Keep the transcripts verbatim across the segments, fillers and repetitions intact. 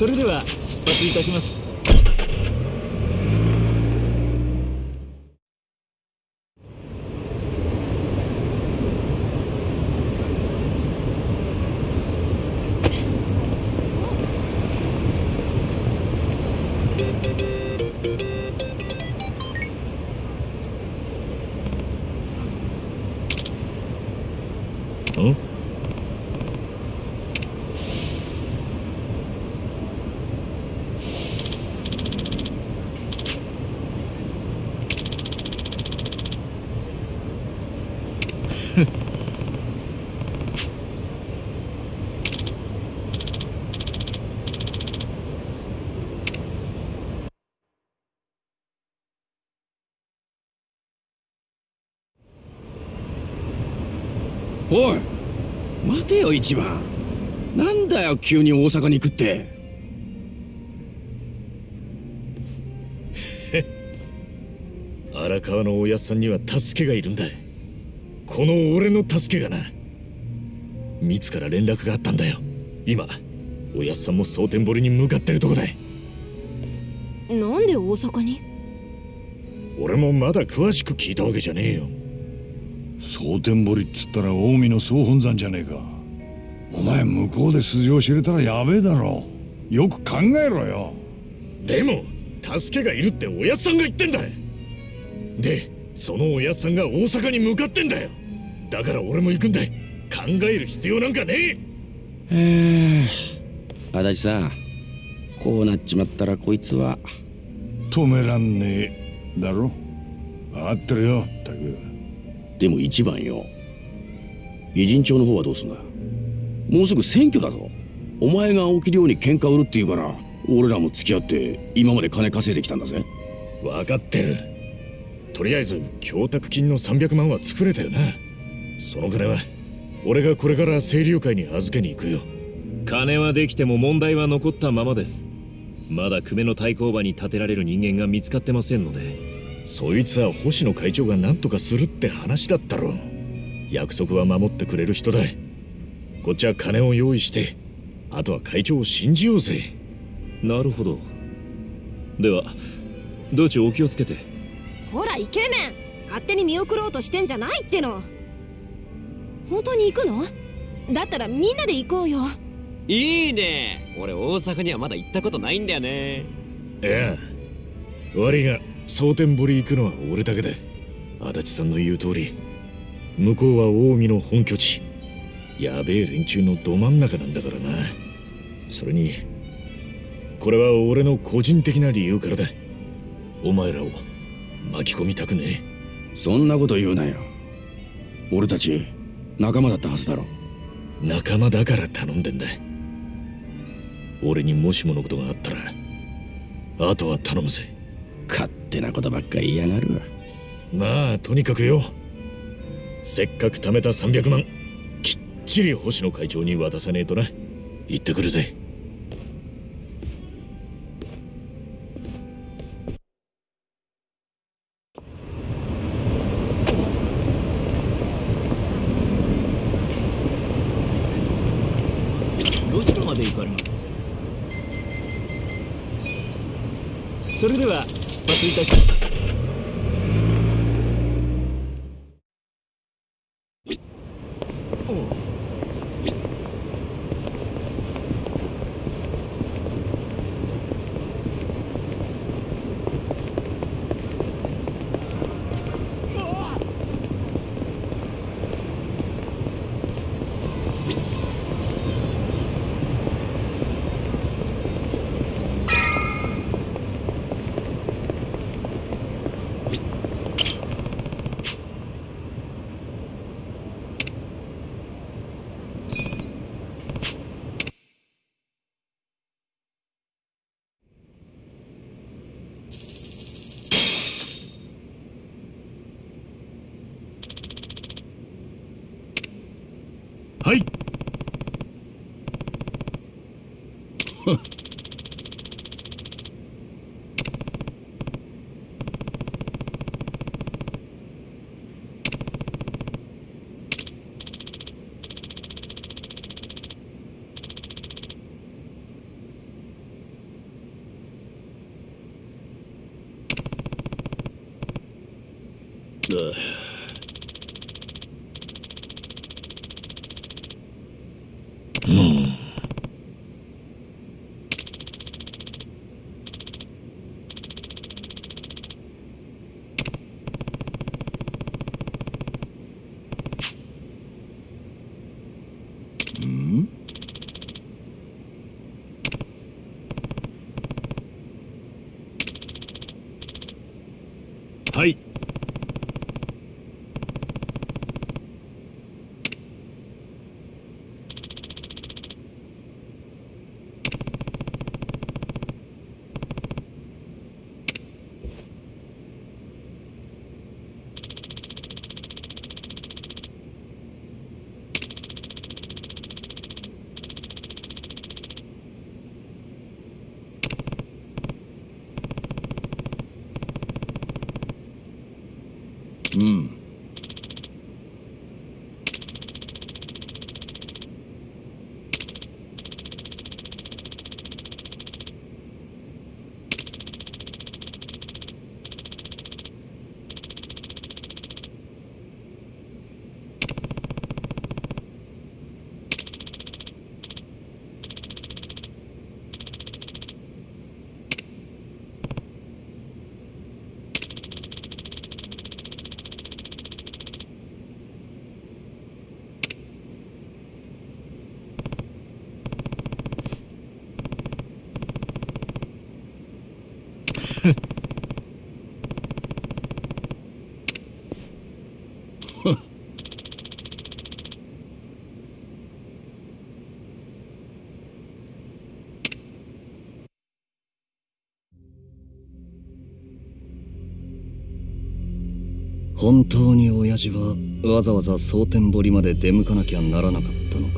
それでは出発いたします。んおい待てよ一番。なんだよ急に大阪に行くって。 荒川のおやっさんには助けがいるんだ。この俺の助けがな。ミツから連絡があったんだよ。今おやっさんも蒼天堀に向かってるとこだ。 なんで大阪に？ 俺もまだ詳しく聞いたわけじゃねえよ。 蒼天堀っつったら近江の総本山じゃねえか。お前向こうで素性知れたらやべえだろ。よく考えろよ。 でも助けがいるっておやっさんが言ってんだ。でそのおやっさんが大阪に向かってんだよ。だから俺も行くんだ。考える必要なんかねえ。 えー、足立さん、こうなっちまったらこいつは止めらんねえだろ。分かってるよったく。 でも一番よ、偉人町の方はどうすんだ。もうすぐ選挙だぞ。お前が青木亮に喧嘩売るって言うから俺らも付き合って今まで金稼いできたんだぜ。 分かってる。とりあえず供託金のさんびゃくまんは作れたよな。その金は俺がこれから清流会に預けに行くよ。金はできても問題は残ったままです。まだ久米の対抗馬に立てられる人間が見つかってませんので、そいつは星野会長が何とかするって話だったろ。約束は守ってくれる人だ。こっちは金を用意して、あとは会長を信じようぜ。なるほど。では道中お気をつけて。 ほらイケメン、勝手に見送ろうとしてんじゃないっての。本当に行くの？だったらみんなで行こうよ。 いいね。俺大阪にはまだ行ったことないんだよね。 いや、悪いが蒼天堀行くのは俺だけだ。足立さんの言う通り、向こうは近江の本拠地、やべえ連中のど真ん中なんだからな。それにこれは俺の個人的な理由からだ。お前らを巻き込みたくねえ。そんなこと言うなよ。俺たち仲間だったはずだろ。 仲間だから頼んでんだ。俺にもしものことがあったらあとは頼むぜ。 勝手なことばっか言いやがるわ。 まあとにかくよ、せっかく貯めたさんびゃくまんきっちり星野会長に渡さねえとな。行ってくるぜ。 どちらまで行かれます？ それでは出発いたします。はい。 うん。 はい。 うん。 本当に親父はわざわざ蒼天堀まで出向かなきゃならなかったのか。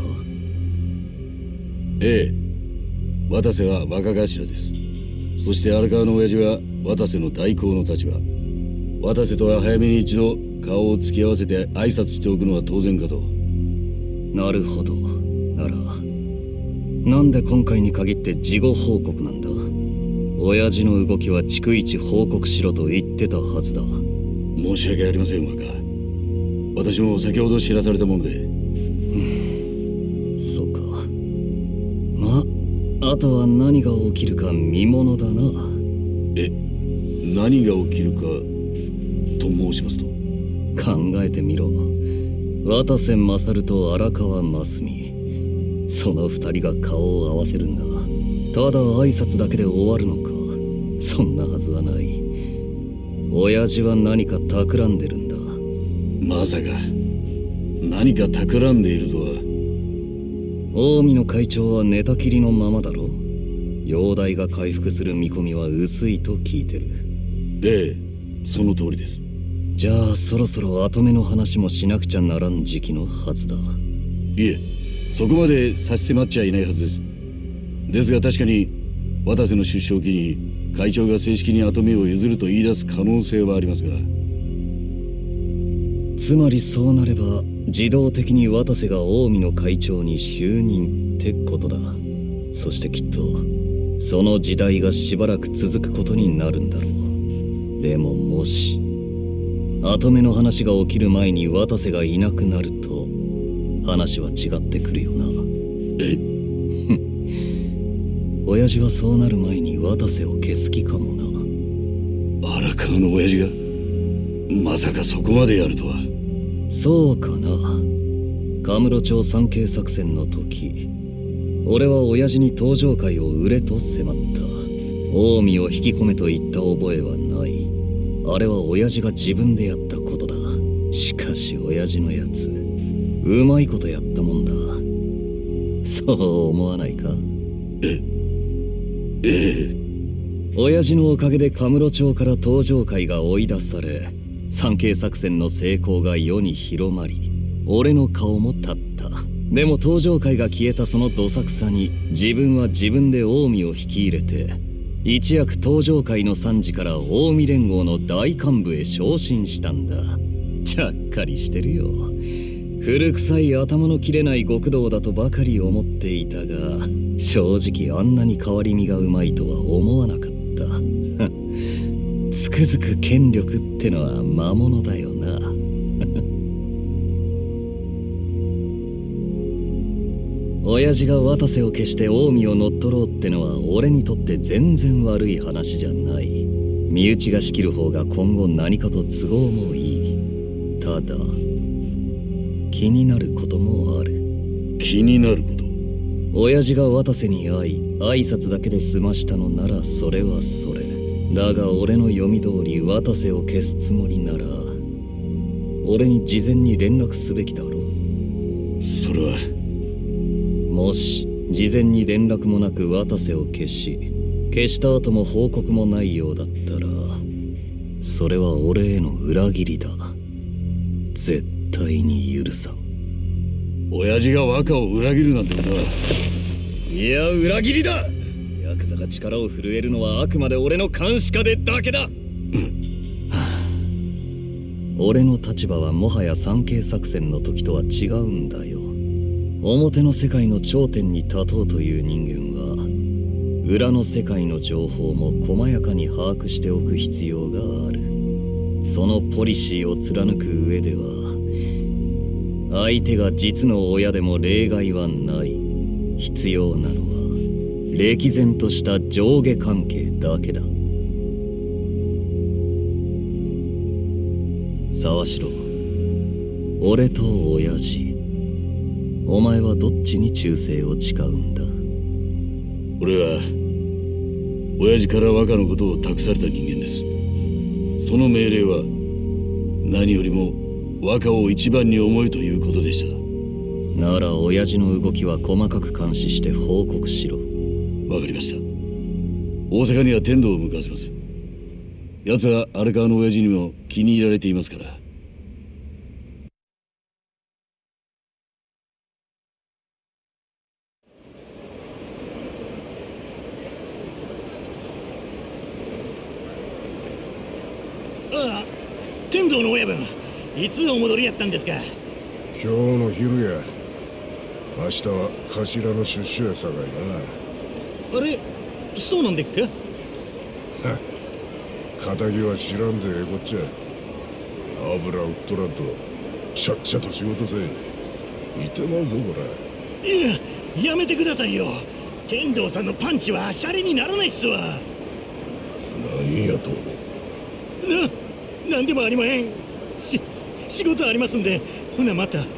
ええ、渡瀬は若頭です。そして荒川の親父は渡瀬の代行の立場。渡瀬とは早めに一度顔を突き合わせて挨拶しておくのは当然かと。 なるほど。ならなんで今回に限って事後報告なんだ。親父の動きは逐一報告しろと言ってたはずだ。 申し訳ありません、若。私も先ほど知らされたもので。 うん、そうか。まあ、あとは何が起きるか見ものだな。 え、何が起きるかと申しますと？ 考えてみろ。渡瀬勝と荒川真澄、その二人が顔を合わせるんだ。ただ挨拶だけで終わるのか。そんなはずはない。親父は何か企んでるんだ。 まさか何か企んでいるとは。 近江の会長は寝たきりのままだろ。容体が回復する見込みは薄いと聞いてる。 ええ、その通りです。 じゃあそろそろ後目の話もしなくちゃならん時期のはずだ。 いえ、そこまで差し迫っちゃいないはずです。ですが確かに渡瀬の出所を機に会長が正式に跡目を譲ると言い出す可能性はありますが。 つまりそうなれば自動的に渡瀬が近江の会長に就任ってことだ。そしてきっとその時代がしばらく続くことになるんだろう。でももし跡目の話が起きる前に渡瀬がいなくなると話は違ってくるよな。 え親父はそうなる前に渡瀬を消す気かもな。荒川の親父がまさかそこまでやるとは。 そうかな。カムロ町参詣作戦の時、俺は親父に登場会を売れと迫った。近江を引き込めと言った覚えはない。あれは親父が自分でやったことだ。しかし親父のやつうまいことやったもんだ。そう思わないか？ えええ。 親父のおかげでカムロ町から登場会が追い出され、参詣作戦の成功が世に広まり、俺の顔も立った。でも登場会が消えたそのどさくさに自分は自分で近江を引き入れて、一躍登場会の参事から近江連合の大幹部へ昇進したんだ。ちゃっかりしてるよ。古臭い頭の切れない極道だとばかり思っていたが、正直あんなに変わり身がうまいとは思わなかった。 くづく権力ってのは魔物だよな。親父が渡瀬を消して近江を乗っ取ろうってのは俺にとって全然悪い話じゃない。身内が仕切る方が今後何かと都合もいい。ただ気になることもある。 気になること？ 親父が渡瀬に会い挨拶だけで済ましたのならそれはそれだが、俺の読み通り渡瀬を消すつもりなら俺に事前に連絡すべきだろう。 それはもし事前に連絡もなく渡瀬を消し消した後も報告もないようだったらそれは俺への裏切りだ。絶対に許さん。 親父が若を裏切るなんてことは。 いや裏切りだ。ヤクザが力を震えるのはあくまで俺の監視下でだけだ。俺の立場はもはや三景作戦の時とは違うんだよ。表の世界の頂点に立とうという人間は裏の世界の情報も細やかに把握しておく必要がある。そのポリシーを貫く上では相手が実の親でも例外はない。必要なのは歴然とした上下関係だけだ。沢城、俺と親父、お前はどっちに忠誠を誓うんだ？ 俺は親父から若のことを託された人間です。その命令は何よりも若を一番に思えということでした。 なら親父の動きは細かく監視して報告しろ。 わかりました。大阪には天童を向かわせます。奴は荒川の親父にも気に入られていますから。 ああ、天童の親分、いつお戻りやったんですか？ 今日の昼や。明日は頭の出所やさかいな。 あれ、そうなんでっか？ はっ、仇は知らんでええこっちゃ。油売っとらんとちゃっちゃと仕事せえ。いてまうぞこら。 いや、やめてくださいよ。天童さんのパンチはシャレにならないっすわ。 何やと？ な、なんでもありまへん。し、仕事ありますんで、ほなまた。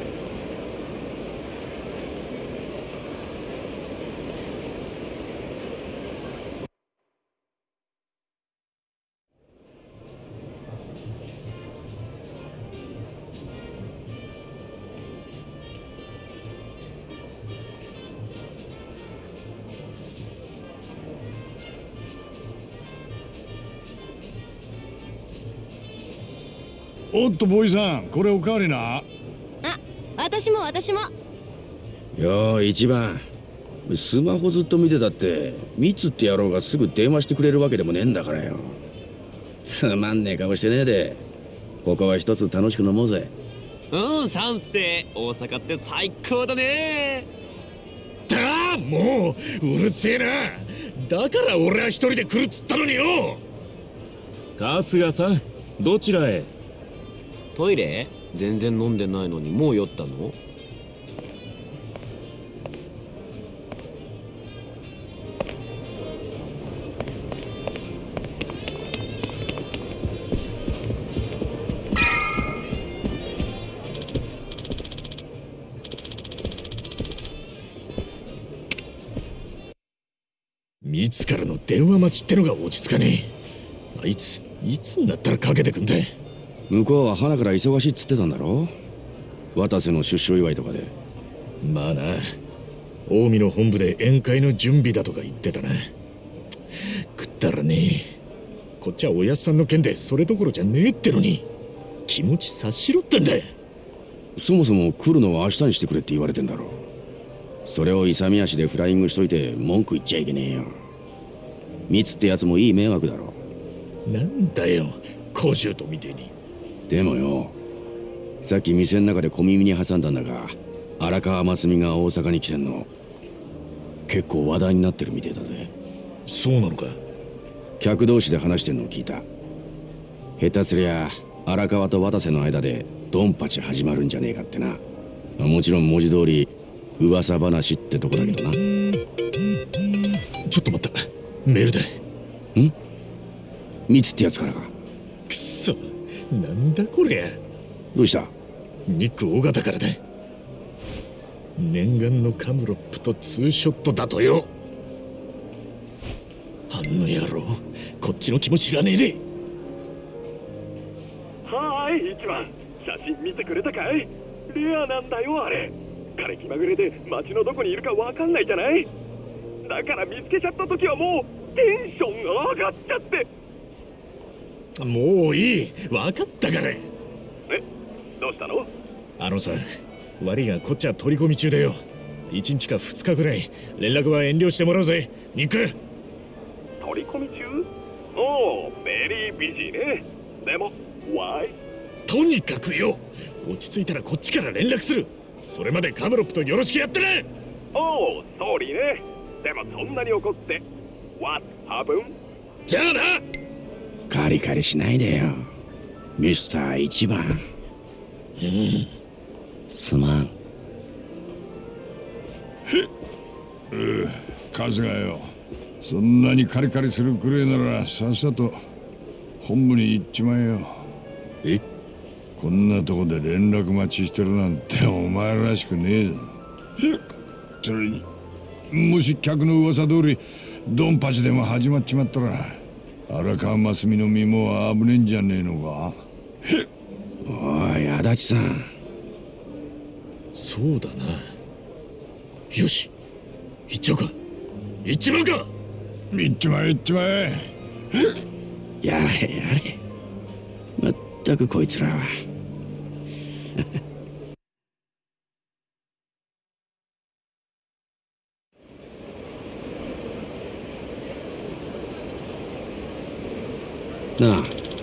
おっとボーイさん、これおかわりな。 あ、私も私も。 よー一番、スマホずっと見てたってミツって野郎がすぐ電話してくれるわけでもねえんだからよ。つまんねえ顔してねえで、ここは一つ楽しく飲もうぜ。 うん、賛成。大阪って最高だね。 だあ、もううるせえな。だから俺は一人で来るっつったのによ。春日さん、どちらへ？ トイレ？全然飲んでないのにもう酔ったの？ ミツからの電話待ちってのが落ち着かねえ。あいついつになったらかけてくんだ。 向こうは花から忙しいっつってたんだろ？渡瀬の出所祝いとかで。 まあな、近江の本部で宴会の準備だとか言ってたな。食ったらねえ。こっちはおやっさんの件でそれどころじゃねえってのに気持ち察しろってんだ。 そもそも来るのは明日にしてくれって言われてんだろ。それを勇み足でフライングしといて文句言っちゃいけねえよ。ミツってやつもいい迷惑だろ。 なんだよ、小姑みてえに。 でもよ、さっき店の中で小耳に挟んだんだが、荒川真澄が大阪に来てんの結構話題になってるみてえだぜ。 そうなのか？ 客同士で話してんのを聞いた。 下手すりゃ荒川と渡瀬の間でドンパチ始まるんじゃねえかってな。もちろん文字通り噂話ってとこだけどな。 ちょっと待った、メールだ。 ん？ミツってやつからか。 くそ、なんだこりゃ。 どうした？ ニック大型からだ。念願のカムロップとツーショットだとよ。あんの野郎、こっちの気も知らねえで。 はーい、一番写真見てくれたかい？レアなんだよあれ。彼気まぐれで街のどこにいるかわかんないじゃない。だから見つけちゃった時はもうテンションが上がっちゃって。 もういい、分かったから。え、 どうしたの？ あのさ、悪いがこっちは取り込み中だよ。いちにちかふつかぐらい連絡は遠慮してもらうぜ、ニック。 取り込み中？おお、ベリービジーね。でも、ワイ？ とにかくよ、落ち着いたらこっちから連絡する。それまでカムロップとよろしくやってね。 おお、ソーリーね。でもそんなに怒って What happened？ じゃあな。 カリカリしないでよ、ミスター一番。 うん、 すまん。 うう、春日よ、そんなにカリカリするくれならさっさと本部に行っちまえよ。 え？ こんなとこで連絡待ちしてるなんてお前らしくねえ。それにもし客の噂通りドンパチでも始まっちまったら荒川真澄の身も危ねえんじゃねえのか。 おい、足立さん。 そうだな。よし、行っちゃうか。行っちまうか。 行っちまえ行っちまえ。 やれやれ、まったくこいつらは。なあ、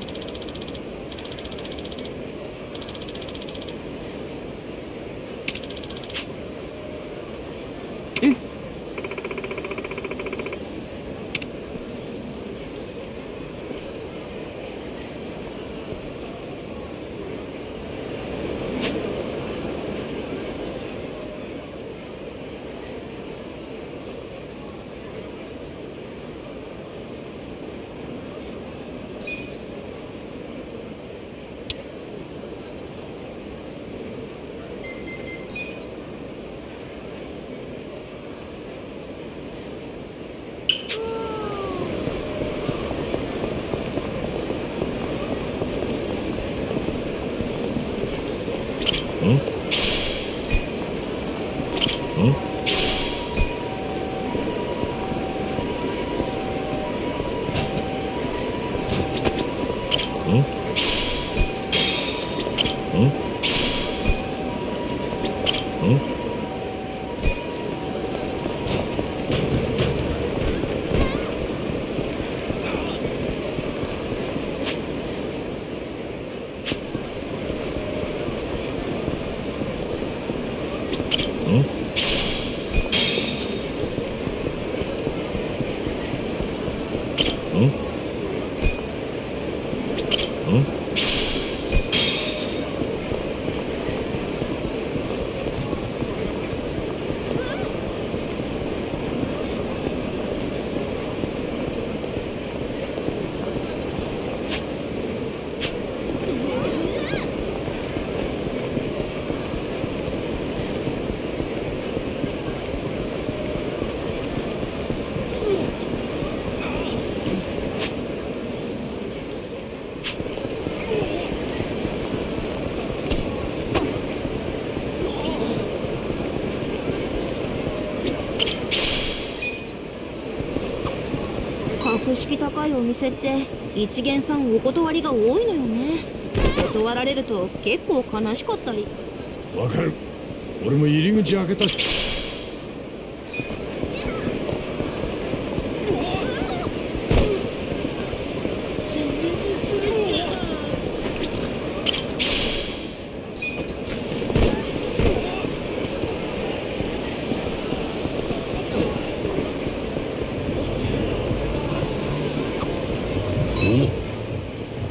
格式高いお店って一見さんお断りが多いのよね。断られると結構悲しかったり。 わかる、俺も入り口開けたし。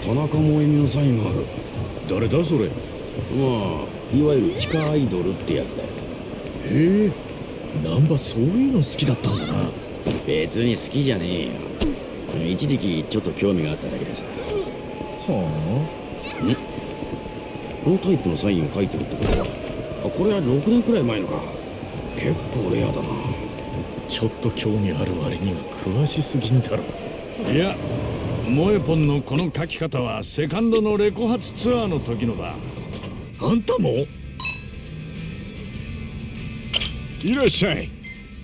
田中萌実のサインがある。 誰だそれ。 まあいわゆる地下アイドルってやつだよ。 へえ、難波そういうの好きだったんだな。 別に好きじゃねえよ。一時期ちょっと興味があっただけでさ。 はあ。ん？このタイプのサインを書いてるってことは、あ、これはろくねんくらい前のか。結構レアだな。 ちょっと興味ある割には詳しすぎんだろ。 いや、モエポンのこの書き方はセカンドのレコ発ツアーの時のだ。 あんたも？ いらっしゃい。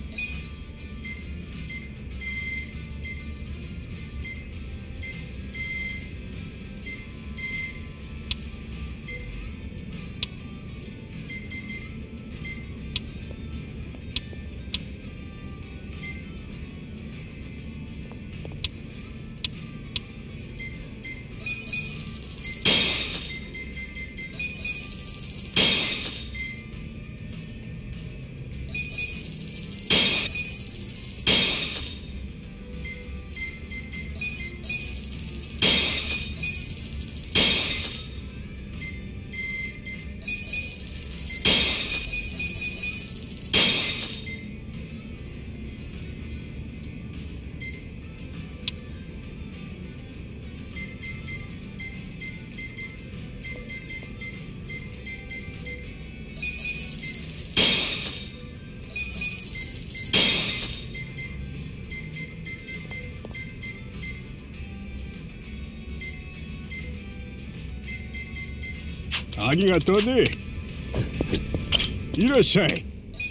ありがとうね。いらっしゃい。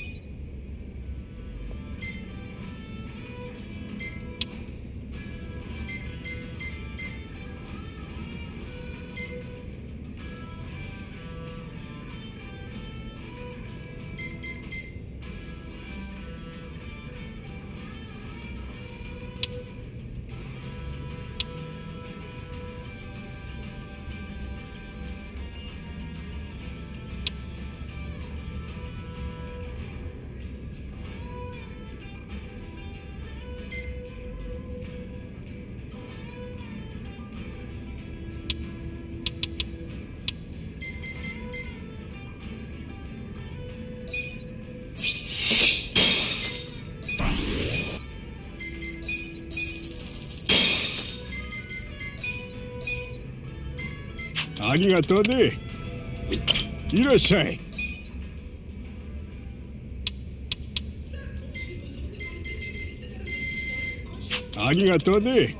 ありがとうね。いらっしゃい。ありがとうね。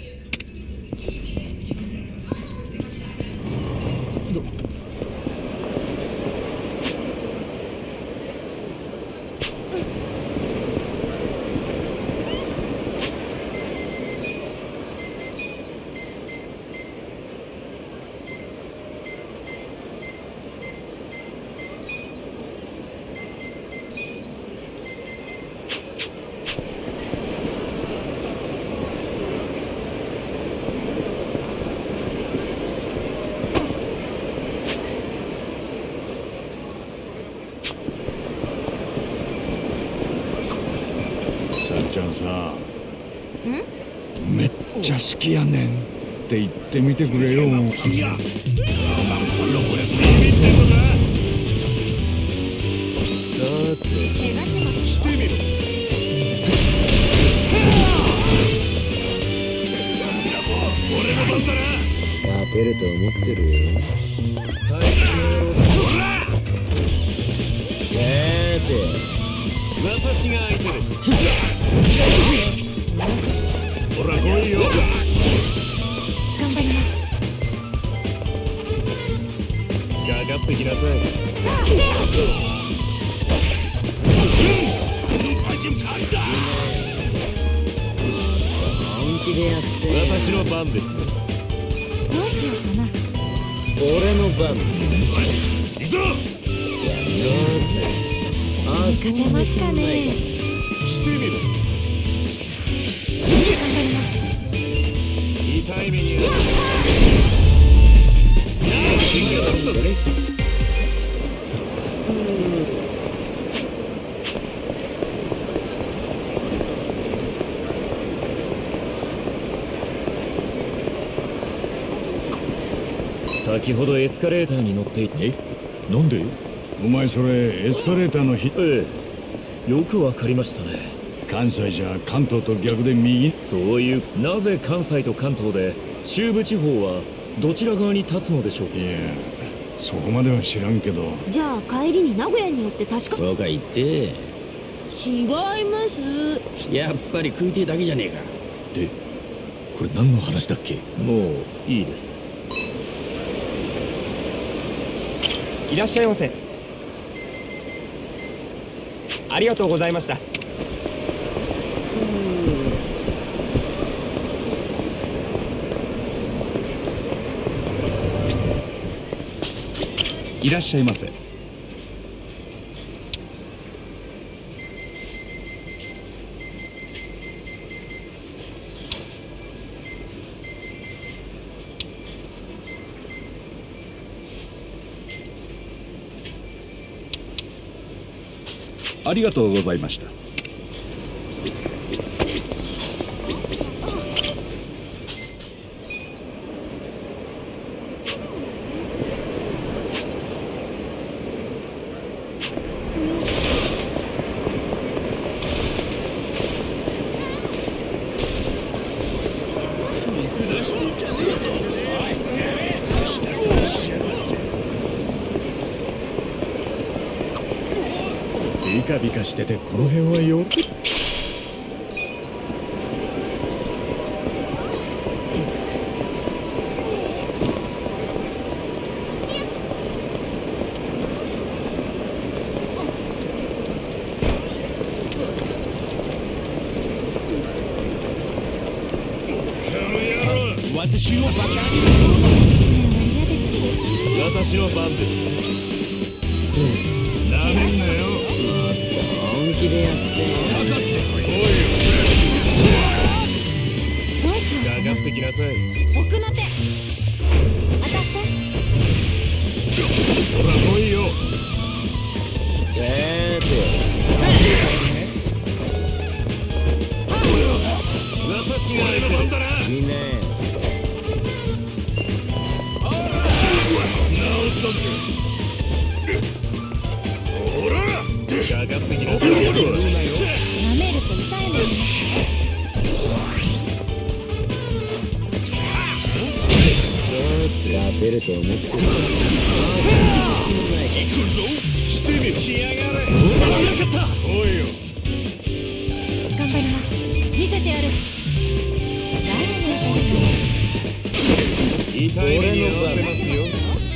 ちゃんさ、めっちゃ好きやねんって言ってみてくれよ。いや、さてしてみろ。俺の番だな。 勝てると思ってるよ。さて私が相手です。 ほら来いよ。 頑張ります。 かかってきなさい。 本気でやって。 私の番です。 どうしようかな。 俺の番。 よし、行くぞ。 勝てますかね。 してみろ。 頑張ります。 痛い目に遭う。 先ほどエスカレーターに乗っていて。え、なんで？ お前それエスカレーターのひええ、よくわかりましたね。 関西じゃ関東と逆で右。 そういう、なぜ関西と関東で中部地方はどちら側に立つのでしょうか。 いや、そこまでは知らんけど。 じゃあ帰りに名古屋によって確か。 バカ言って。 違います。 やっぱり食いてえだけじゃねえか。 で、これ何の話だっけ？もういいです。 いらっしゃいませ。ありがとうございました。 いらっしゃいませ。ありがとうございました。 ビカビカしててこの辺はよ。私のバカに私の番です。なめんなよ。 本気でやって。 かかってこい。かかってきなさい。 奥の手当たって。 ほら来いよ。 さーて私が俺の番だな。 みんなほらかかってきなさい。 舐めると痛いもんね。 勝てると思ってる。 来るぞ。来てみろ。来やがれ。危なかった。おいよ。 頑張ります。見せてやる。 痛い目に合わせますよ。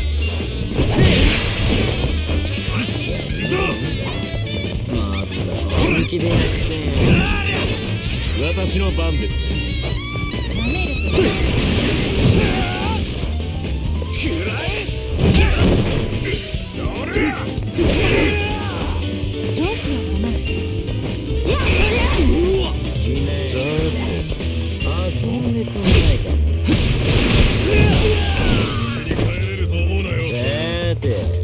本気でやって。 私の番です。 舐めると痛い。 くらえ。どれ。 どうしようかな。 みんな遊んでくんないか。 帰れると思うなよ。 さーて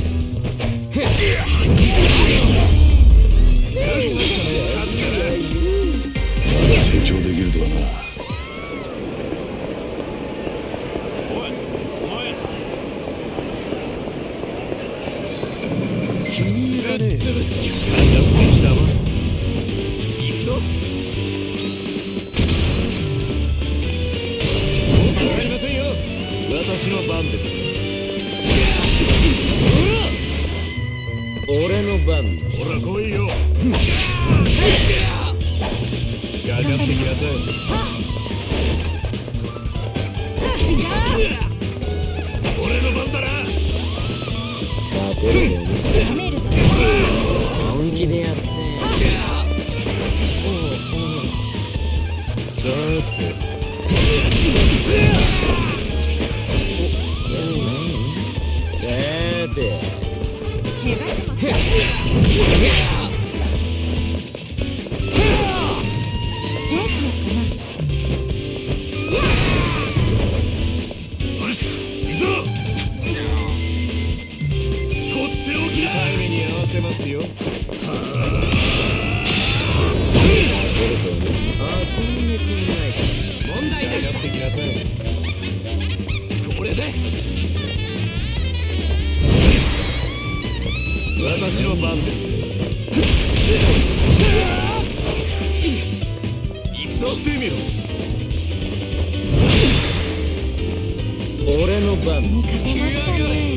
成長できるとはな。 おいお前気に入らねえ。 なんだってきたわ。行くぞ。わかりませんよ。私の番です。 俺の番。 ほら来いよ。かかってきなさい。俺の番だな。 勝てると思ってる。 舐めると本気でやって。 さーて。 さーて怪我します。 どうしようかな。 よし行くぞ。とっておきだ。タイムに合わせますよ。 遊んでくんないか。 問題です。やってきなさい。これで私の番です。行くぞ。してみろ。俺の番。 に勝てますかね。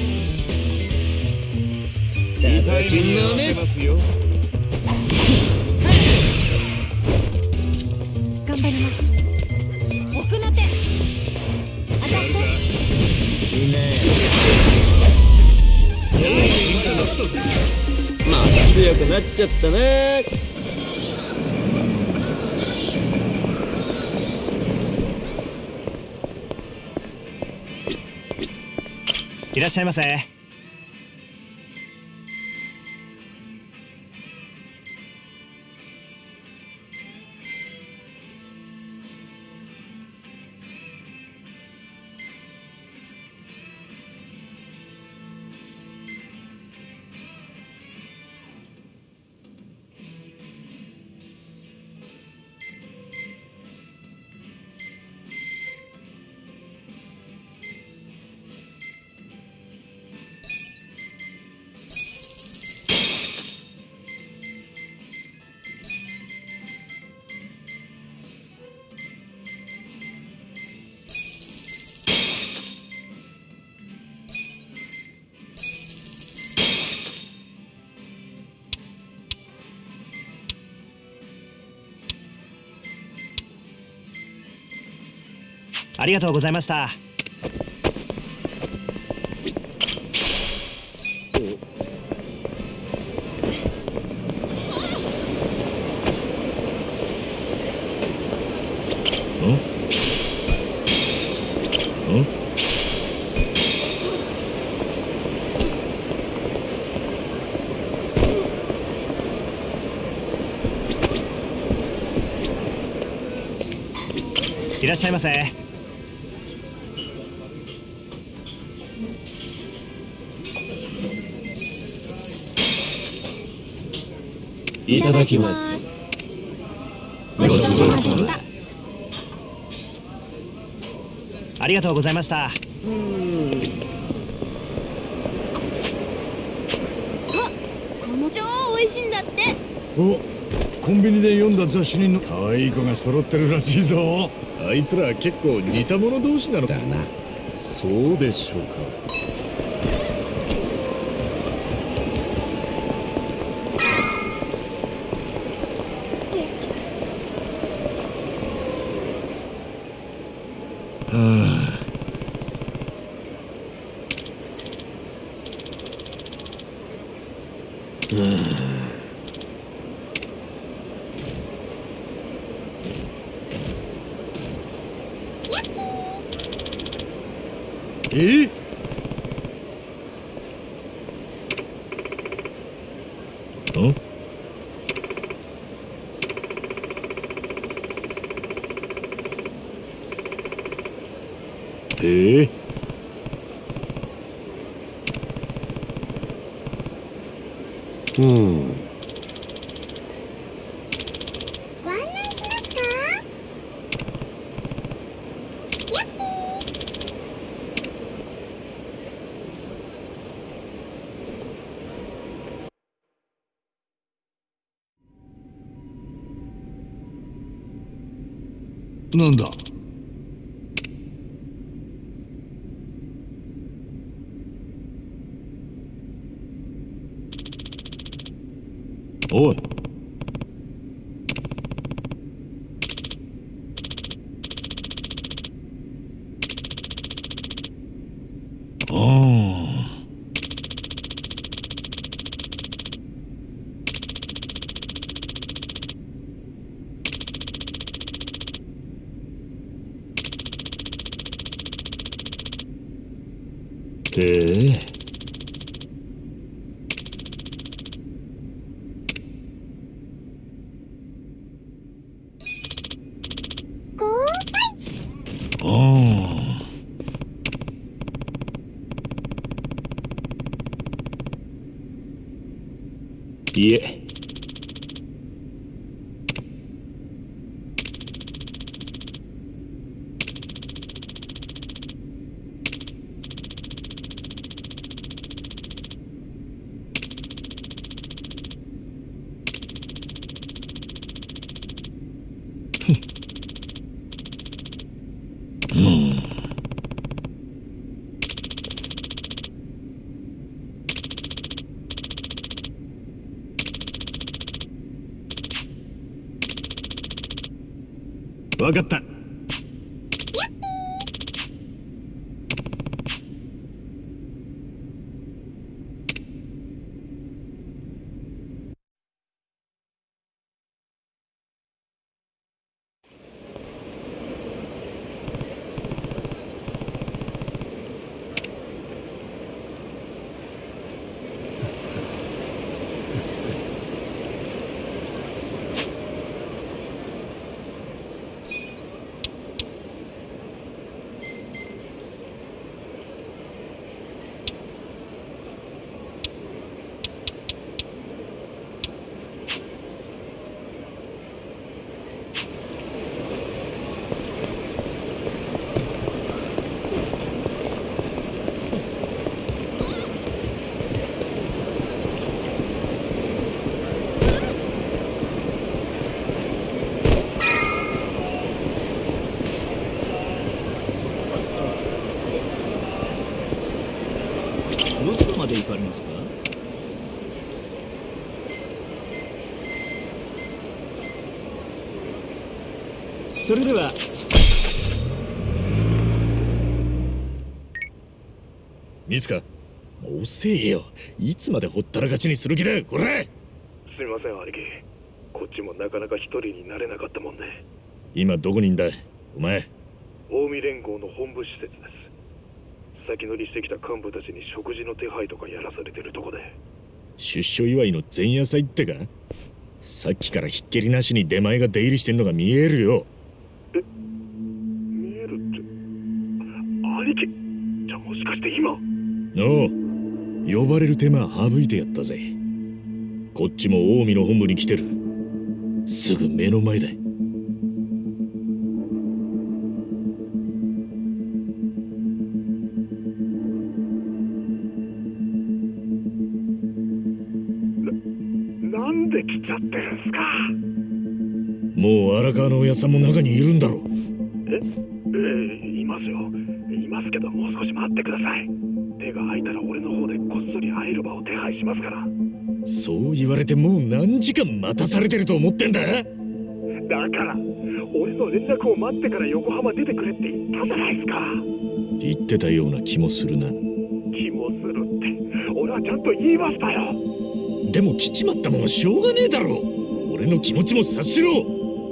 痛い目に遭わせますよ。 頑張ります。奥の手当たって。 いいね。また強くなっちゃったね。いらっしゃいませ。ありがとうございました。いらっしゃいませ。 いただきます。 ごちそうさまでした。 ありがとうございました。 あ、この超美味しいんだって。 お、コンビニで読んだ雑誌にの可愛い子が揃ってるらしいぞ。 あいつら結構似た者同士なのだな。そうでしょうか。はあ。え？ん？ええ？うん。 ご案内しますか？やっぴー。なんだ？ おい。ああ。へえ。ああ。いえ。 わかった。 どちらまで行かれますか？それでは。 ミツカ、遅えよ。いつまでほったらかしにする気だ、これ。 すみません兄貴、こっちもなかなか一人になれなかったもんで。 今どこにいんだお前？ 近江連合の本部施設です。先乗りしてきた幹部たちに食事の手配とかやらされてるとこで。 出所祝いの前夜祭ってか？さっきからひっきりなしに出前が出入りしてんのが見えるよ。 え、見えるって兄貴、じゃあもしかして今？ おう、呼ばれる手間省いてやったぜ。こっちも近江の本部に来てる。すぐ目の前だ。 なんで来ちゃってるんすか？ もう荒川のおやさんも中にいるんだろ。 え、えー、いますよ。いますけど、もう少し待ってください。手が空いたら俺の方でこっそり会える場を手配しますから。 そう言われてもう何時間待たされてると思ってんだ？だから俺の連絡を待ってから横浜出てくれって言ったじゃないですか。 言ってたような気もするな。 気もするって俺はちゃんと言いましたよ。 でも来ちまったもんはしょうがねえだろ。俺の気持ちも察しろ。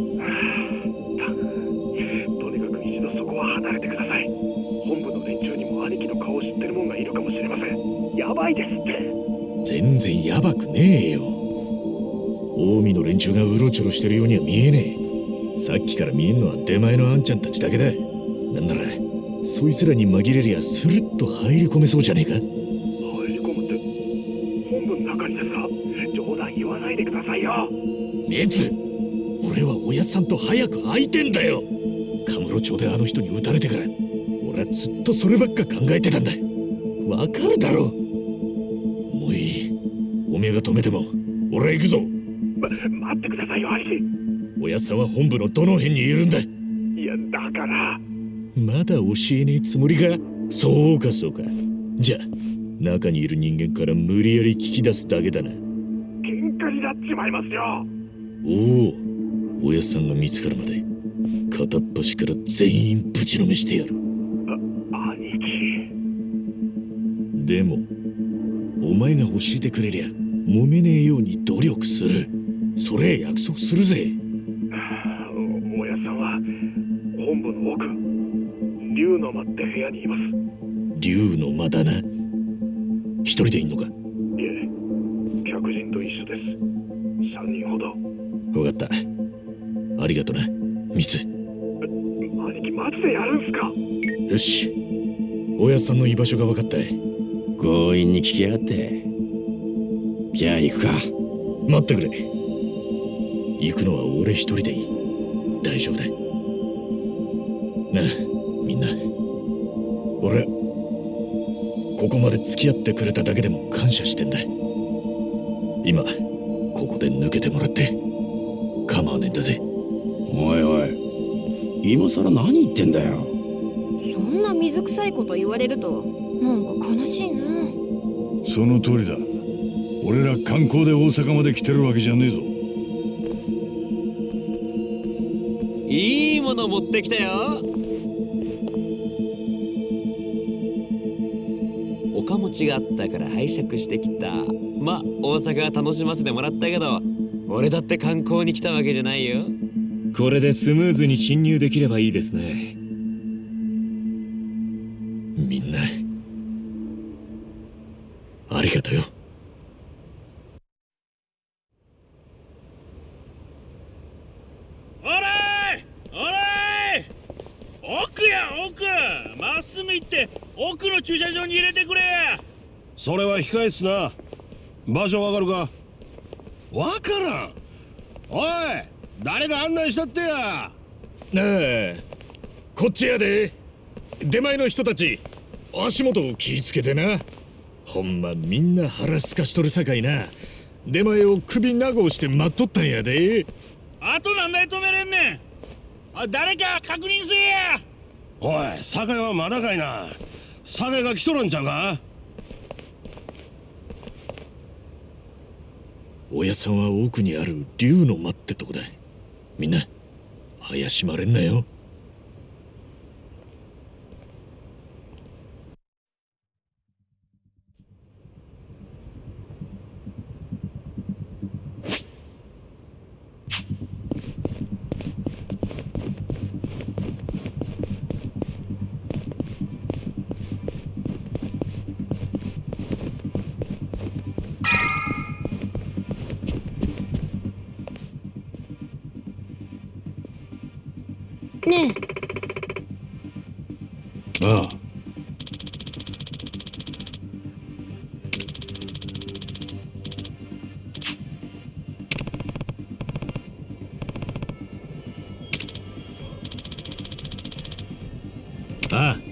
とにかく一度そこは離れてください。本部の連中にも兄貴の顔を知ってる者がいるかもしれません。やばいですって。全然やばくねえよ。近江の連中がうろちょろしてるようには見えねえ。さっきから見えんのは出前のあんちゃんたちだけだ。なんならそいつらに紛れりゃスルッと入り込めそうじゃねえか。 入り込むって本部の中にですか？冗談言わないでくださいよ。 メツ、俺はおやさんと早く会いてんだよ。カムロ町であの人に撃たれてから俺はずっとそればっか考えてたんだ。わかるだろ。もういい。おめえが止めても俺は行くぞ。 ま、待ってくださいよ兄貴。 おやさんは本部のどの辺にいるんだ？ いやだからまだ教えねえつもりか？そうかそうか。じゃあ中にいる人間から無理やり聞き出すだけだな。 喧嘩になっちまいますよ。 おお、おやさんが見つかるまで片っ端から全員ぶちのめしてやる。 あ、兄貴。 でもお前が教えてくれりゃ揉めねえように努力する。それ約束するぜ。 おやさんは本部の奥、竜の間って部屋にいます。 竜の間だな。一人でいんのか？いえ、客人と一緒です。三人ほど。 分かった。ありがとな、ミツ。 兄貴マジでやるんすか？ よし、おやさんの居場所が分かった。 強引に聞きやがって。じゃあ行くか。 待ってくれ。行くのは俺一人でいい。大丈夫だ。なあみんな、俺ここまで付き合ってくれただけでも感謝してんだ。今ここで抜けてもらって構わねえんだぜ。 おいおい、今さら何言ってんだよ。 そんな水臭いこと言われるとなんか悲しいな。 その通りだ。俺ら観光で大阪まで来てるわけじゃねえぞ。 いいもの持ってきたよ。おかもちがあったから拝借してきた。まあ大阪は楽しませてもらったけど、俺だって観光に来たわけじゃないよ。 これでスムーズに侵入できればいいですね。みんなありがとよ。 おらいおらい、奥や奥、まっすぐ行って奥の駐車場に入れてくれや。 それは控えっすな。場所わかるか？わからん。おい、誰が案内したってや。 なあ、こっちやで。出前の人たち足元を気ぃつけてな。ほんまみんな腹すかしとるさかいな。出前を首長をして待っとったんやで。 あと何台止めれんねん。あ、誰か確認せえや。 おい、酒はまだかいな。酒が来とるんちゃうか？ おやさんは奥にある竜の間ってとこだ。みんな怪しまれんなよ。 ねえ。ああ。 ああ。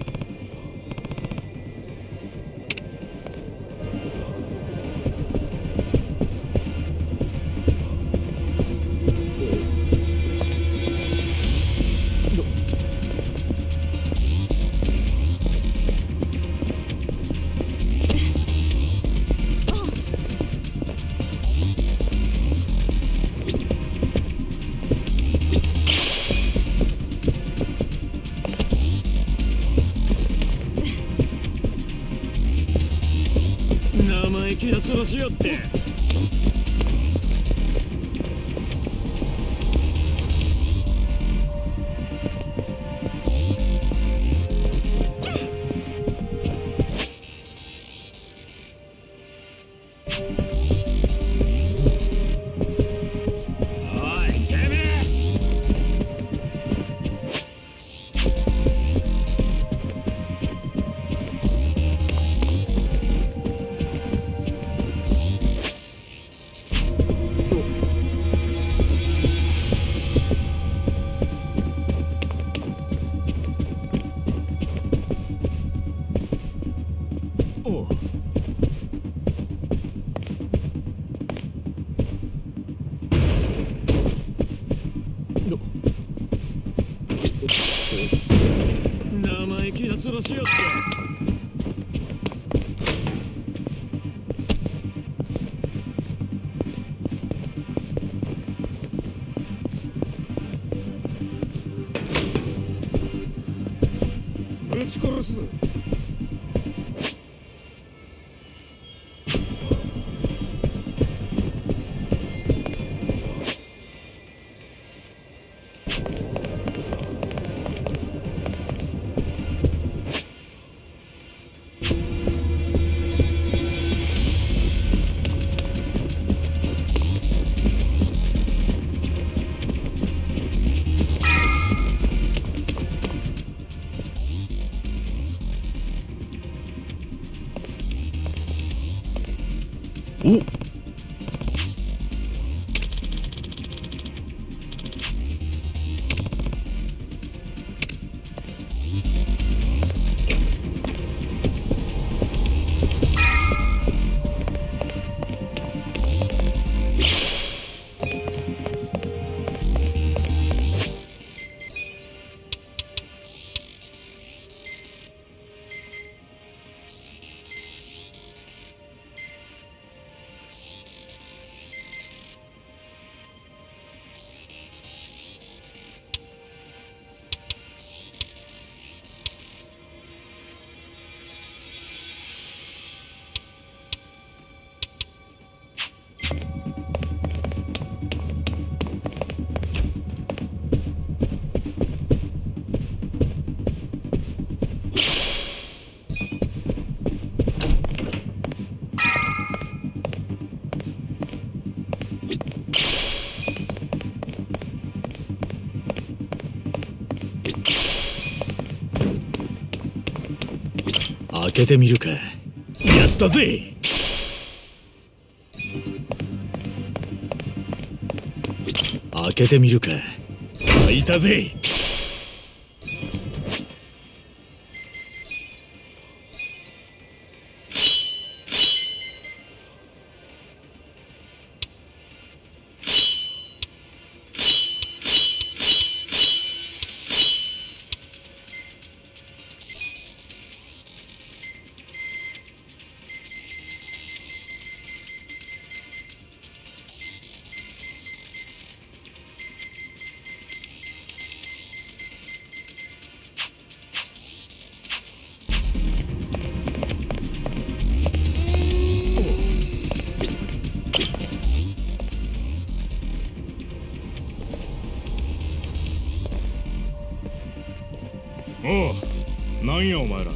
生意気な面しよって。生意気な面しよって。撃ち殺す。 おっ、 開けてみるか。やったぜ。開けてみるか。開いたぜ。 おう、なんやお前ら。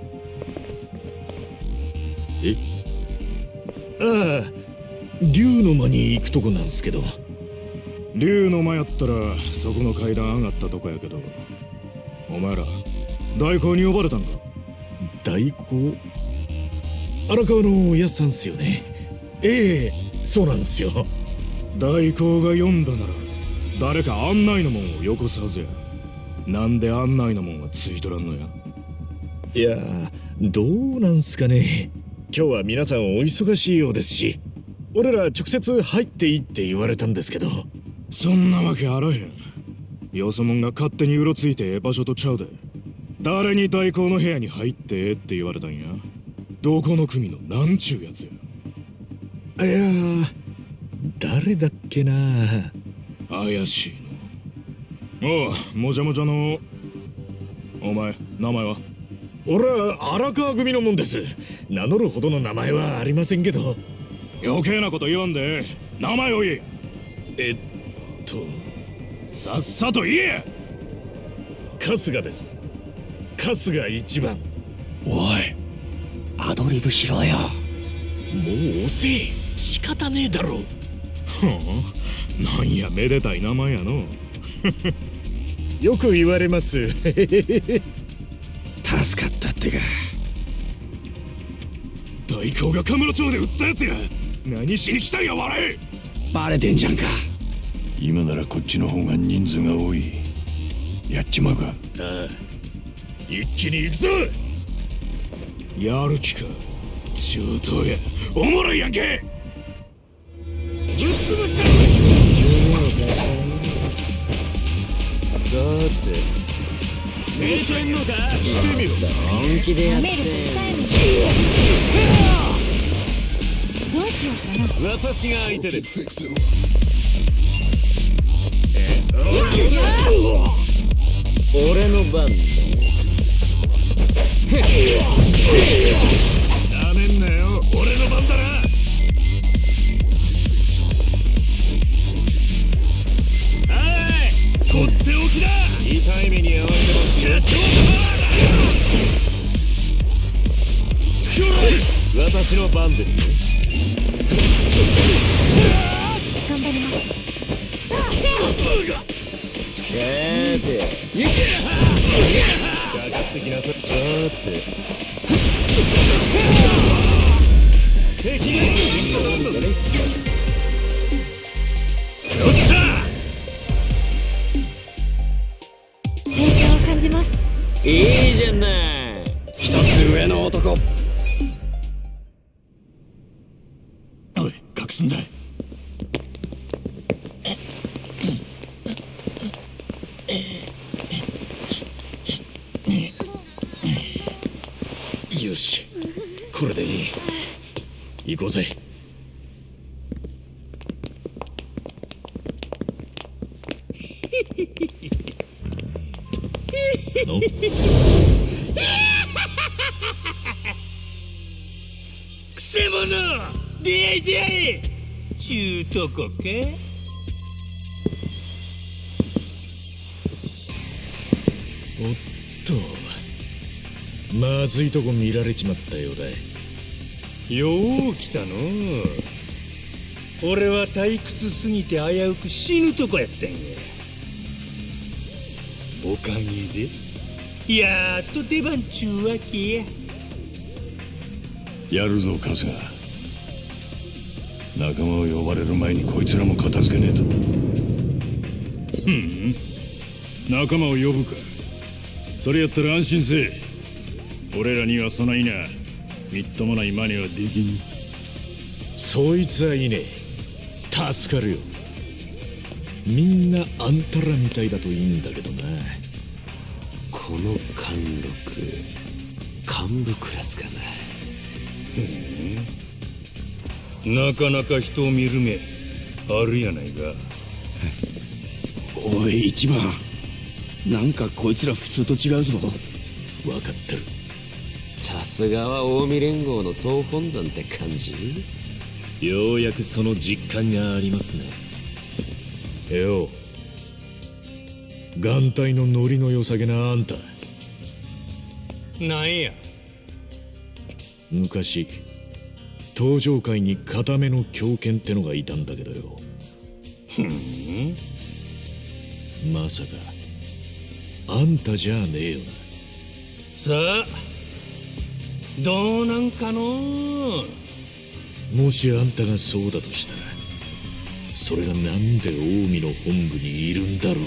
えああ、竜の間に行くとこなんすけど。 竜の間やったらそこの階段上がったとこやけど、お前ら代行に呼ばれたんか。 代行？荒川のおやっさんっすよね。ええ、そうなんですよ。 代行が呼んだなら誰か案内のもんをよこすはずや。なんで案内のもんはついとらんのや。 いやー、どうなんすかね。今日は皆さんお忙しいようですし、俺ら直接入っていいって言われたんですけど。 そんなわけあらへん。よそもんが勝手にうろついてええ場所とちゃうで。誰に代行の部屋に入ってええって言われたんや。どこの組のなんちゅうやつや。 いやー、誰だっけな。 怪しいの。おう、もじゃもじゃのお前、名前は？ 俺は荒川組のもんです。名乗るほどの名前はありませんけど。 余計なこと言わんで名前を言え。 えっとさっさと言え。 春日です。春日一番。 おい、アドリブしろよ。もう遅え。仕方ねえだろ。 はあ、なんやめでたい名前やの。 よく言われます。 助かったってか。 代行がカムロ町で売ったやつや。何しに来たんや笑え。 バレてんじゃんか。 今ならこっちの方が人数が多い。やっちまうか。 ああ、一気に行くぞ。 やる気か。中東やおもろいやんけ。ぶっ潰した。 さて、 正戦のかしてみろ。 本気でやって。 どうしようかな。 私が相手です。俺の番だ。 なめんなよ、俺の番だな。とっておきだ。 痛い目に遭わせても社長だ。私の番ですね。 頑張ります。 さて、行け。かかってきなさい。さて、敵がいるんだね。 よっしゃ。 成長を感じます。 いいじゃない。 一つ上の男。おい、 隠すんだ。 よし、これでいい。行こうぜ。のくせ者、出会い出会い。中とこか。 おっと、まずいとこ見られちまったようだ。 よう来たの。俺は退屈すぎて危うく死ぬとこやったんや。おかげでやっと出番ちゅうわけや。 やるぞ春日。仲間を呼ばれる前にこいつらも片付けねえと。 ふん、仲間を呼ぶか。それやったら安心せえ。俺らにはそないなみっともない真似はできん。 そいつはいいね。助かるよ。みんなあんたらみたいだといいんだけどな。 この貫禄幹部クラスかな。 ふん、なかなか人を見る目あるやないか。 おい一番、なんかこいつら普通と違うぞ。 分かってる。 さすがは近江連合の総本山って感じ。 ようやくその実感がありますね。よう、眼帯のノリの良さげなあんた。 なんや。 昔東上界に固めの狂犬ってのがいたんだけどよ。 ふん、 まさかあんたじゃねえよな。 さあどうなんかの。 もしあんたがそうだとしたら、それがなんで近江の本部にいるんだろうな。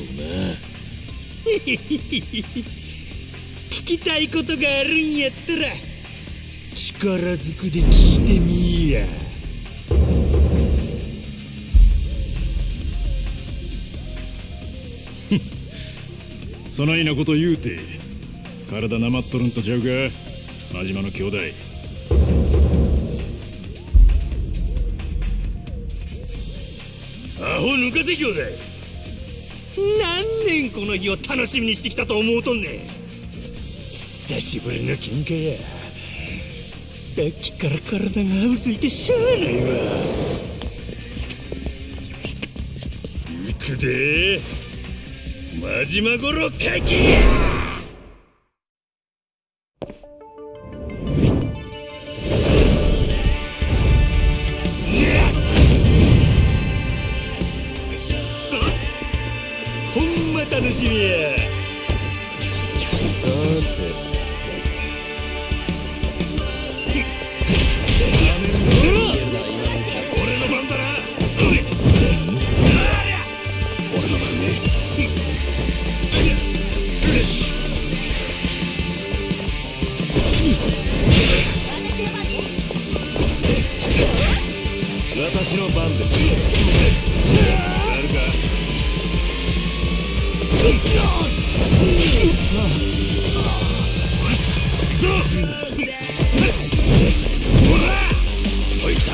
聞きたいことがあるんやったら力ずくで聞いてみいや。 そないなこと言うて体なまっとるんとちゃうか、真島の兄弟。 アホ抜かせ兄弟、何年この日を楽しみにしてきたと思うとんねん。久しぶりの喧嘩や。さっきから体がうずいてしゃあないわ。行くで真島五郎解禁や。ほんま楽しみや。さて俺の番だな。 俺の番ね。 私の番です。やるか。 おい来た。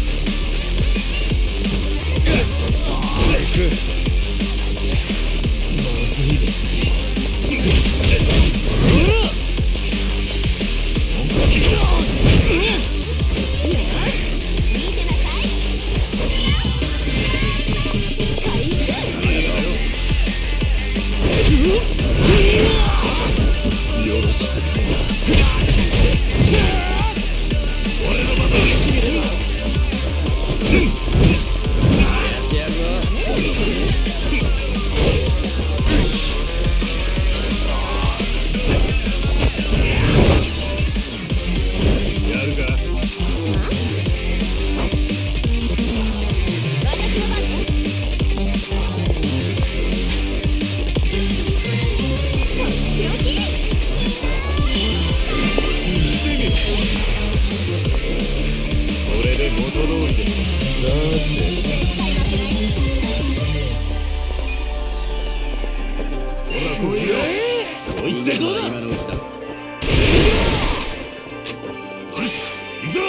こいつでどうだ。今のうちだ。よし、行くぞ。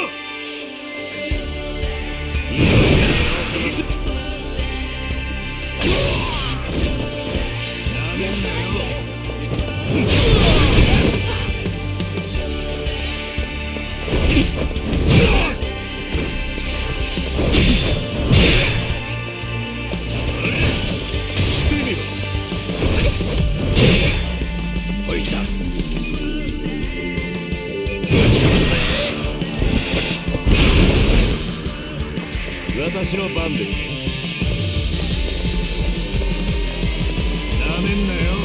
なめんなよ。私の番ですね。なめんなよ。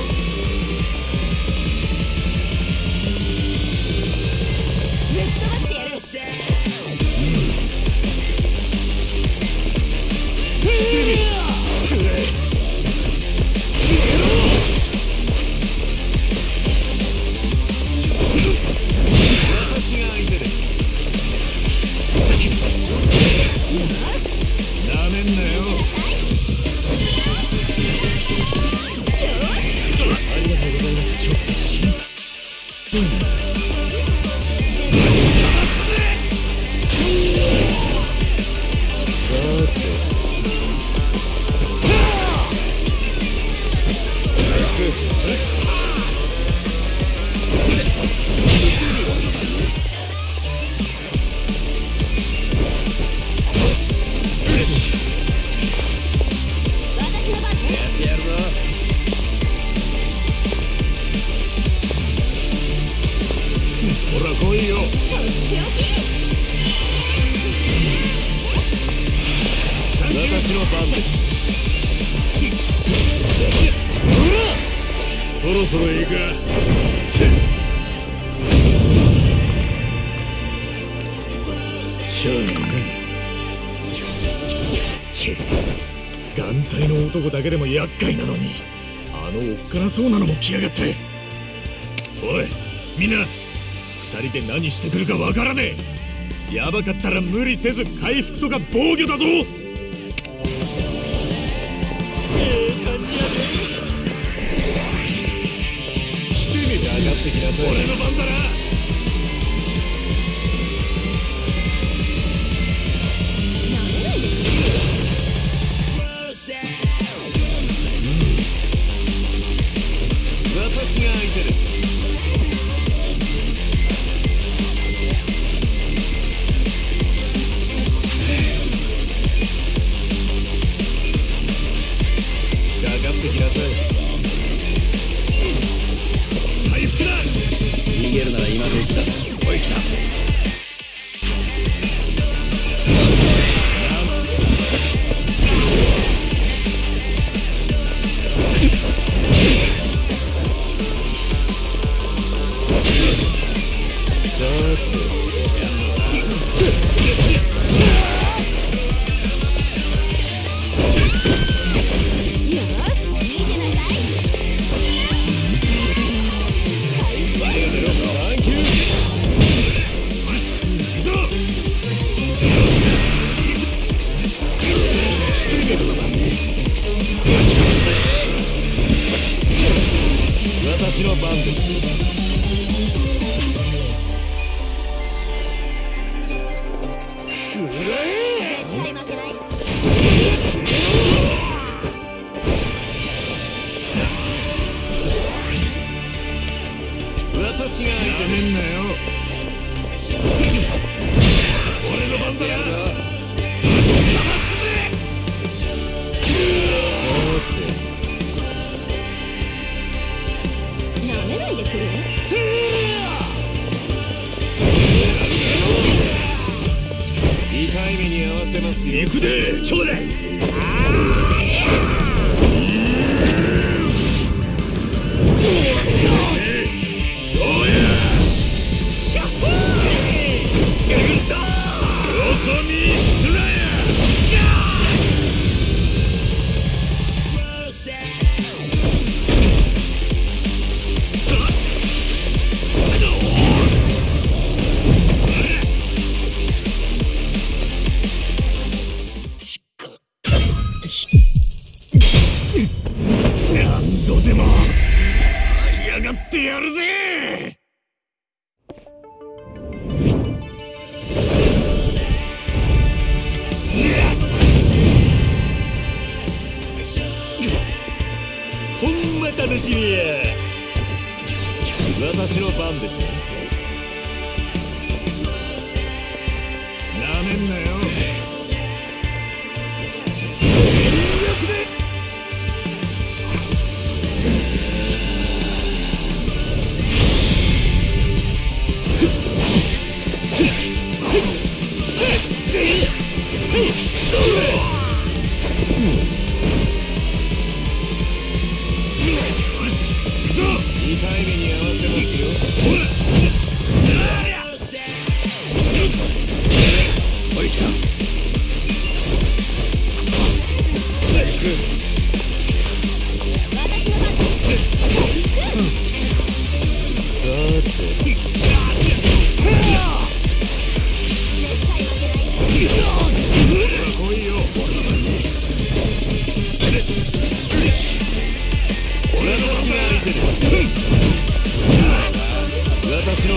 ぶっ飛ばしてやる。 そろそろいいか。しゃあないか。チッ、眼帯の男だけでも厄介なのに、あのおっかなそうなのも来やがって。おいみんな、二人で何してくるかわからねえ。やばかったら無理せず回復とか防御だぞ。上がってきなさい。俺の番だな。私が相手です。かかってきなさい。逃げるなら今でいきだ。おい来た。私の番です。絶対負けない。私がやめんなよ。俺の番だよ。痛い目に合わせますよ。行くで、そうだ。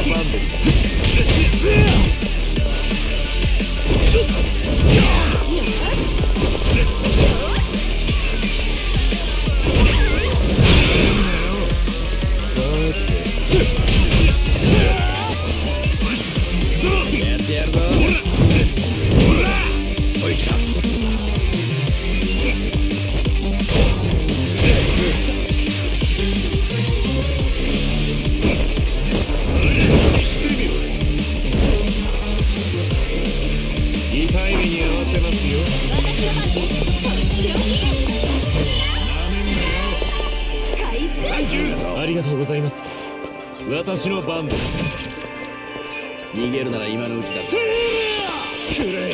バンドルだ。 やってやるぞ。おい来た。 痛い目に合わせますよ。ありがとうございます。私の番です。 逃げるなら今のうちだ。 くれ。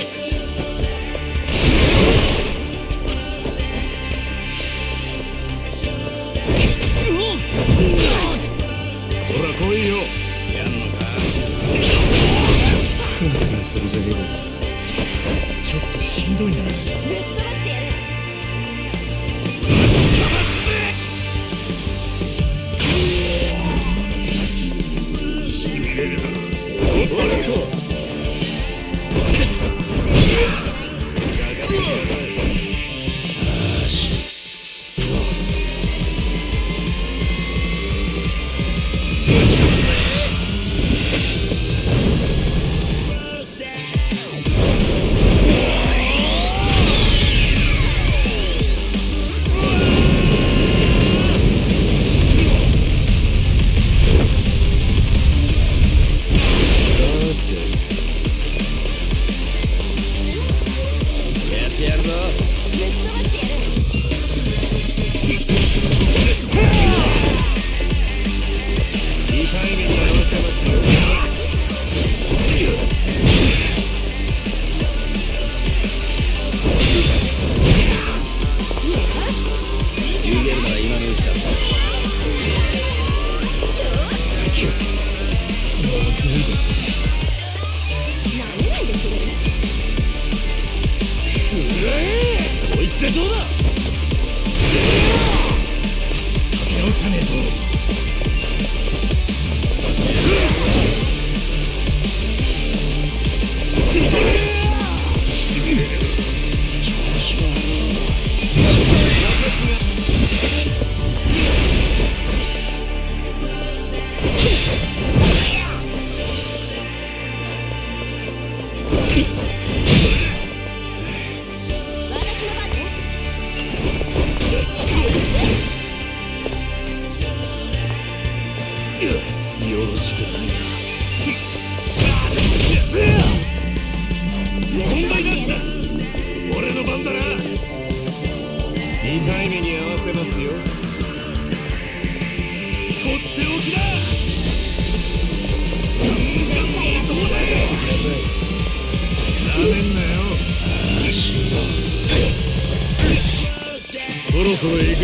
ほら来いよ。 やんのか。 ふんふんするぜ。ちょっとしんどいな。 そろそろいいか。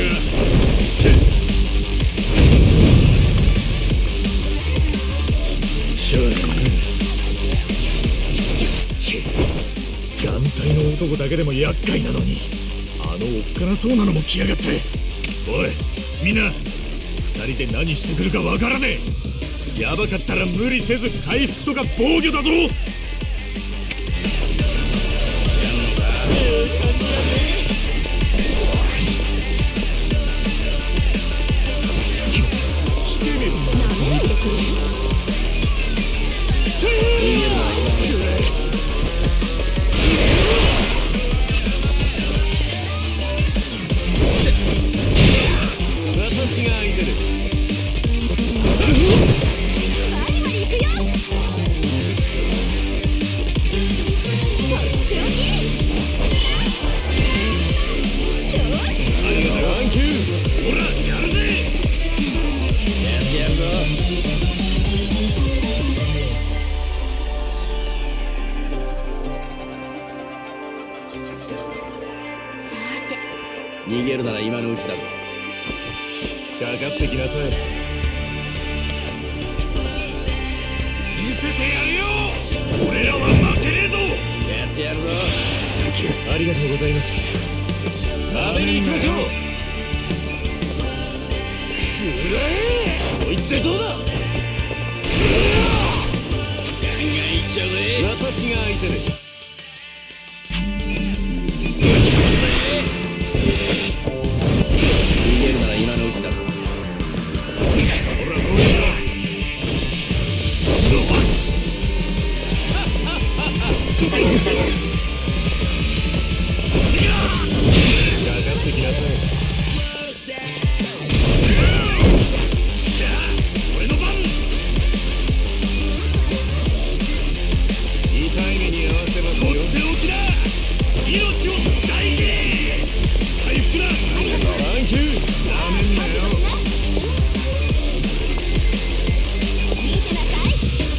しゃあないな。チッ、眼帯の男だけでも厄介なのに、あのおっかなそうなのも来やがって。おいみんな、二人で何してくるかわからねえ。やばかったら無理せず回復とか防御だぞ。 私が相手です。 バリバリ行くよ。 サンキュー。ほらやるぜ。 やってやるぞ。逃げるなら今のうちだぞ。 かかってきなさい。 見せてやるよ。俺らは負けねえぞ。 やってやるぞ。 ありがとうございます。 食べに行きましょう。くらえ。こいつでどうだ。 手で逃げるなら今のうちだ。 かかってきなさい。俺の番。痛い目に合わせますよ。とっておきだ。命を大事に。回復だ。サンキュー。なめんなよ。 見てなさい。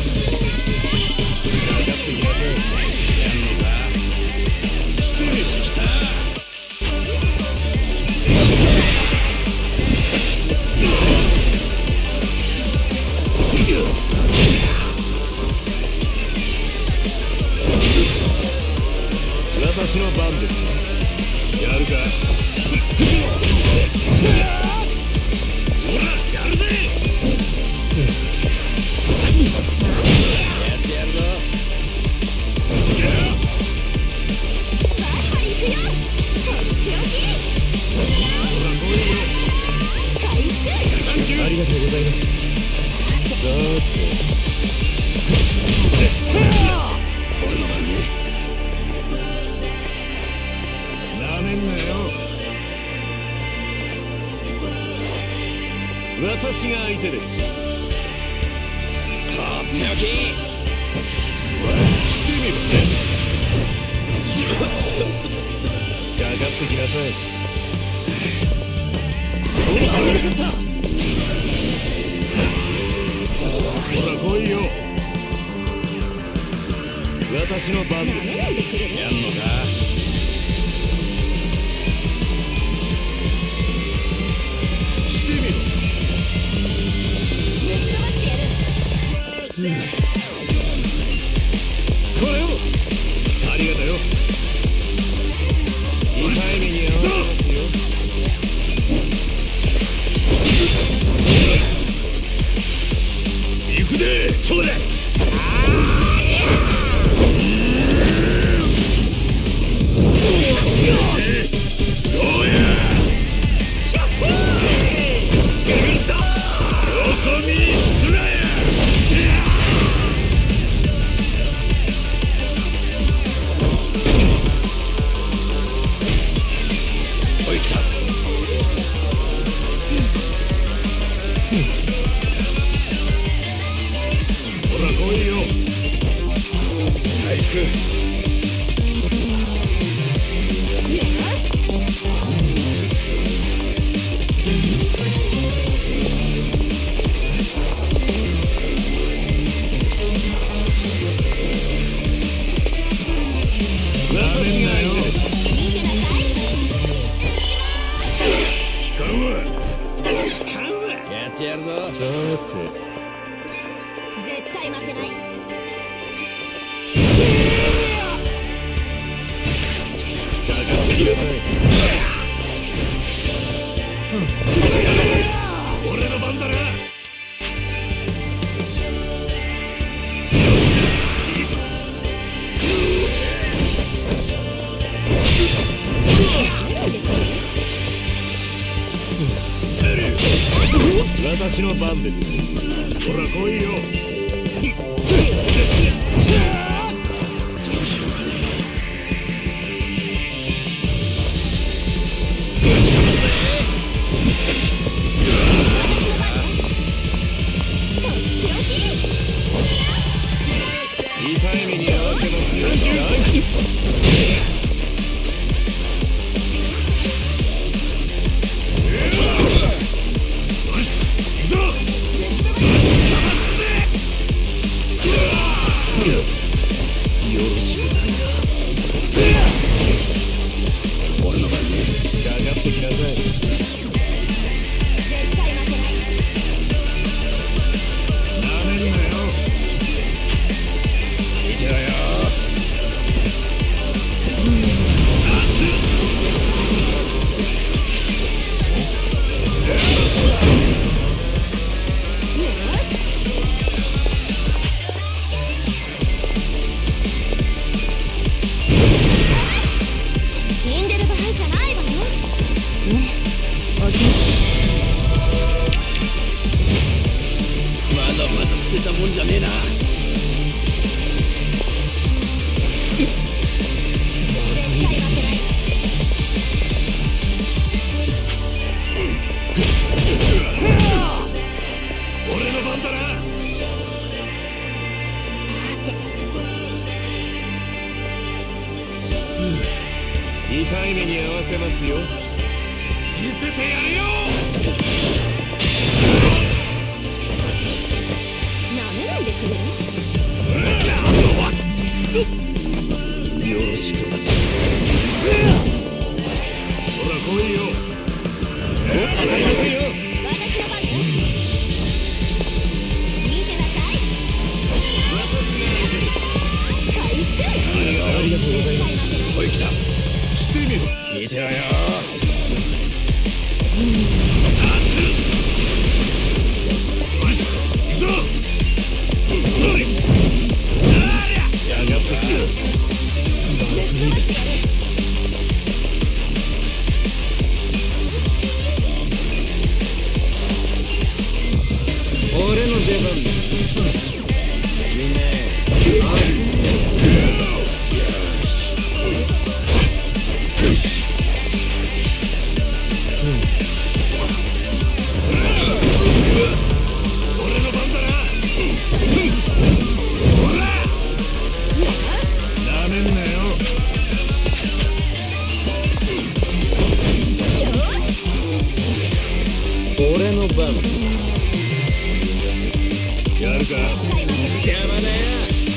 かかってきなさい。やんのか。失礼しきた。私の番です。やるか。ほら、やるぜ。やってやるぞ。 さあ行くよ。とっておき。 ほら、こういうの。 回復。 ありがとうございます。さーて。俺の番ね。なめんなよ。私が相手です。とっておき。してみろね。かかってきなさい。そうだ、悪かった。ほら来いよ。私の番です。やんのか。してみろ。 ぶっ飛ばしてやる。 これを。ありがとよ。痛い目に遭わせますよ。行くで。そうだ。俺の番だな。私の番です。ほら来いよ。痛い目に合わせますよ。 んじゃねえな。 俺の番だな。痛い目に合わせますよ。見せてやるよ。 なめないでくれる？ よろしくたち。 ほら来いよ。お、当たりませんよ。 私の番です。見てなさい。回復。 ありがとうございます。 おい来た。 来てみろ。 見てろよ。 俺の出番だ。みんな俺の番だな。ほらなめんなよ。 俺の番。 やるか。 邪魔だよ。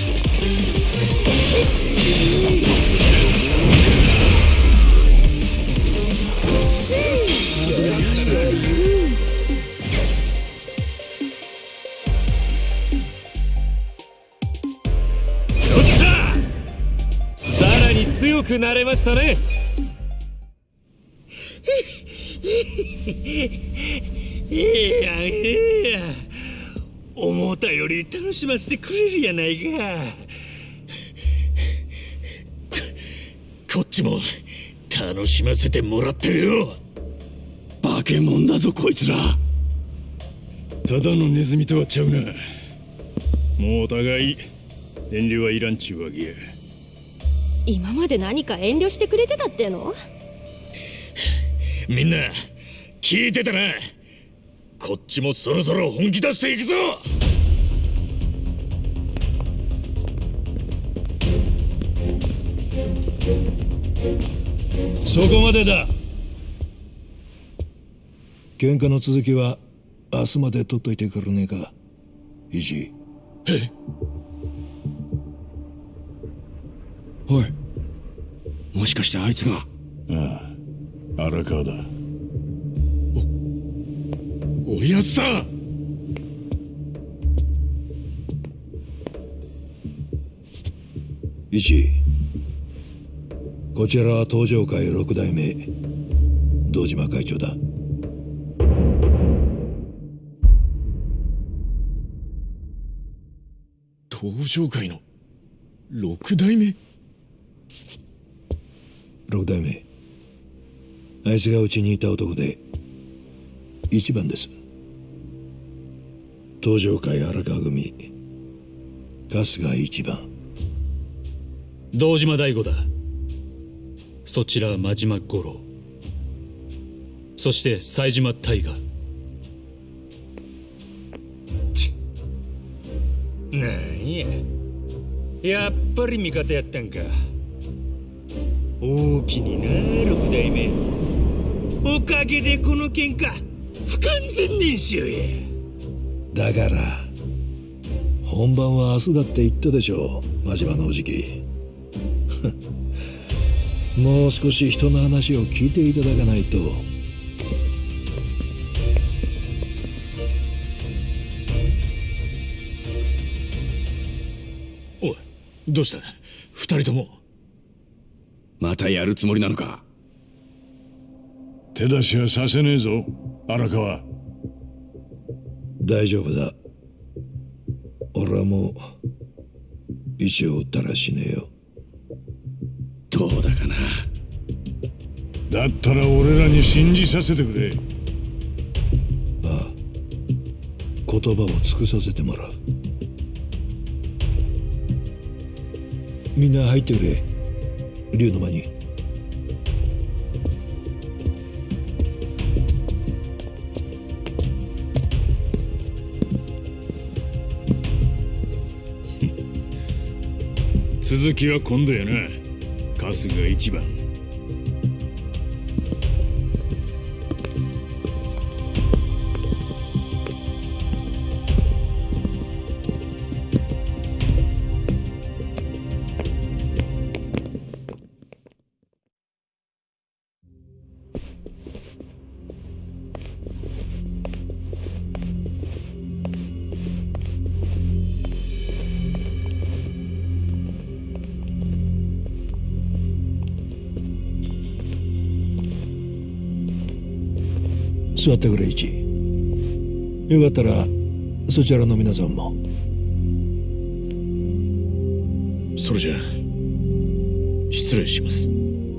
よっしゃ。さらに強くなれましたね。 いやいや、思ったより楽しませてくれるやないか。 こっちも楽しませてもらってるよ。 化け物だぞこいつら。 ただのネズミとはちゃうな。もうお互い遠慮はいらんちゅうわけや。 今まで何か遠慮してくれてたっての？ みんな聞いてたな。こっちもそろそろ本気出していくぞ。 そこまでだ。喧嘩の続きは明日まで取っといてくれねえか、イジ。 え？ おい、もしかしてあいつが。 ああ、荒川だ。 おやっさん。 イチ、こちらは東上会六代目堂島会長だ。 東上会の六代目？ 六代目、あいつがうちにいた男で一番です。東上会荒川組春日一番。 堂島大吾だ。そちらは真島五郎、そして冴島大河。 なんや、やっぱり味方やったんか。大きにな六代目。おかげでこの喧嘩不完全燃焼や。 だから本番は明日だって言ったでしょう、真島のおじき。もう少し人の話を聞いていただかないと。 おい、どうした二人とも。 またやるつもりなのか。 手出しはさせねえぞ荒川。大丈夫だ。俺はもう石を打ったら死ねえよ。 どうだかな。 だったら俺らに信じさせてくれ。ああ、言葉を尽くさせてもらう。 みんな入ってくれ。竜の間に。 続きは今度やな。春日一番。 座ってくれ、一。よかったらそちらの皆さんも。 それじゃあ失礼します。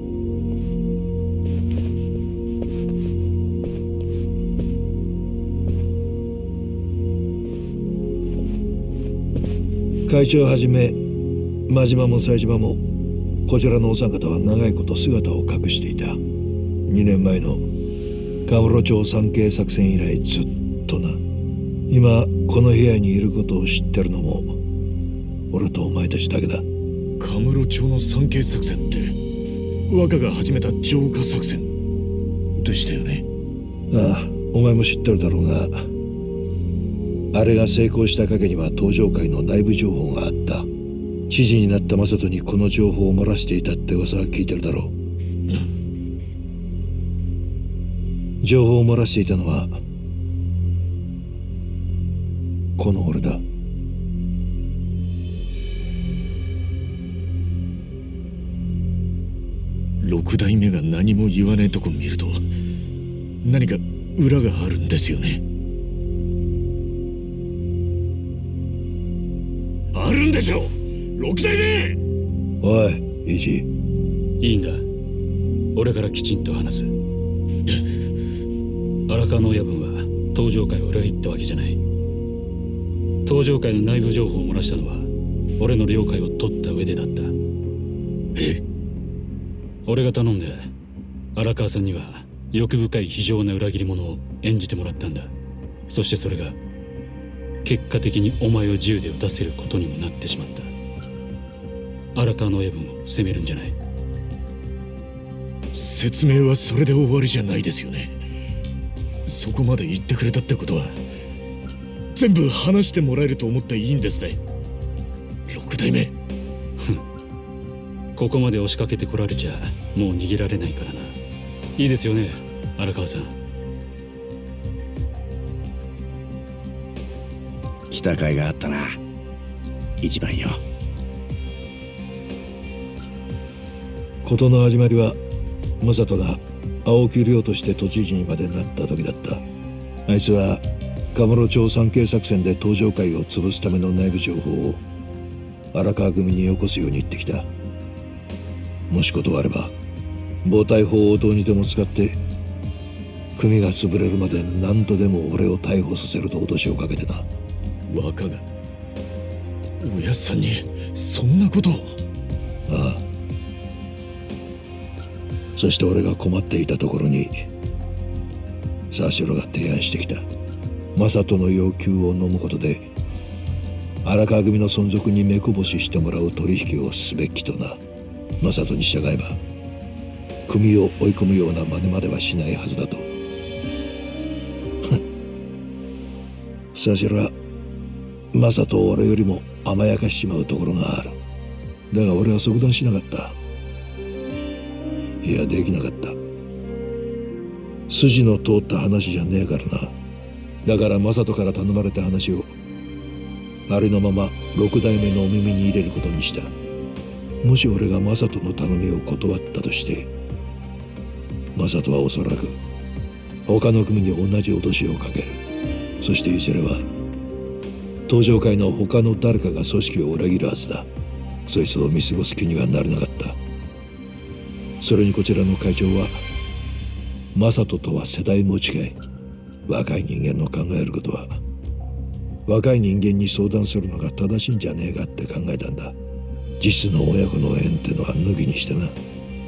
会長はじめ真島も冴島もこちらのお三方は長いこと姿を隠していた。にねんまえのカムロ町三景作戦以来ずっとな。今この部屋にいることを知ってるのも俺とお前たちだけだ。 カムロ町の三景作戦って若が始めた浄化作戦でしたよね。 ああ、お前も知ってるだろうが、あれが成功した陰には東上界の内部情報があった。知事になった正人にこの情報を漏らしていたって噂は聞いてるだろう。うん、情報を漏らしていたのはこの俺だ。 六代目が何も言わねえとこ見ると何か裏があるんですよね。あるんでしょ六代目。 おいイージー。いいんだ、俺からきちんと話す。荒川の親分は東上界を裏切ったわけじゃない。東上界の内部情報を漏らしたのは俺の了解を取った上でだった。 え？ 俺が頼んで荒川さんには欲深い非情な裏切り者を演じてもらったんだ。そしてそれが結果的にお前を銃で撃たせることにもなってしまった。荒川の親分を責めるんじゃない。 説明はそれで終わりじゃないですよね。そこまで言ってくれたってことは全部話してもらえると思っていいんですね、六代目。 ここまで押しかけてこられちゃもう逃げられないからな。いいですよね荒川さん。 来た甲斐があったな一番よ。 事の始まりは正人が青木亮として都知事にまでなった時だった。あいつはカムロ町三景作戦で東上界を潰すための内部情報を荒川組によこすように言ってきた。もし断れば暴対法をどうにでも使って組が潰れるまで何度でも俺を逮捕させると脅しをかけてな。 若がおやっさんにそんなことを。 ああ、そして俺が困っていたところに沢城が提案してきた。正人の要求を飲むことで荒川組の存続に目こぼししてもらう取引をすべきとな。正人に従えば組を追い込むような真似まではしないはずだと。沢城は正人を俺よりも甘やかしちまうところがある。だが俺は即断しなかった。いやできなかった。筋の通った話じゃねえからな。だから正人から頼まれた話をありのまま六代目のお耳に入れることにした。もし俺が正人の頼みを断ったとして正人はおそらく他の組に同じ脅しをかける。そしていずれは東上界の他の誰かが組織を裏切るはずだ。そいつを見過ごす気にはなれなかった。それにこちらの会長は正人とは世代も近い。若い人間の考えることは若い人間に相談するのが正しいんじゃねえかって考えたんだ。 実の親子の縁ってのは抜きにしてな。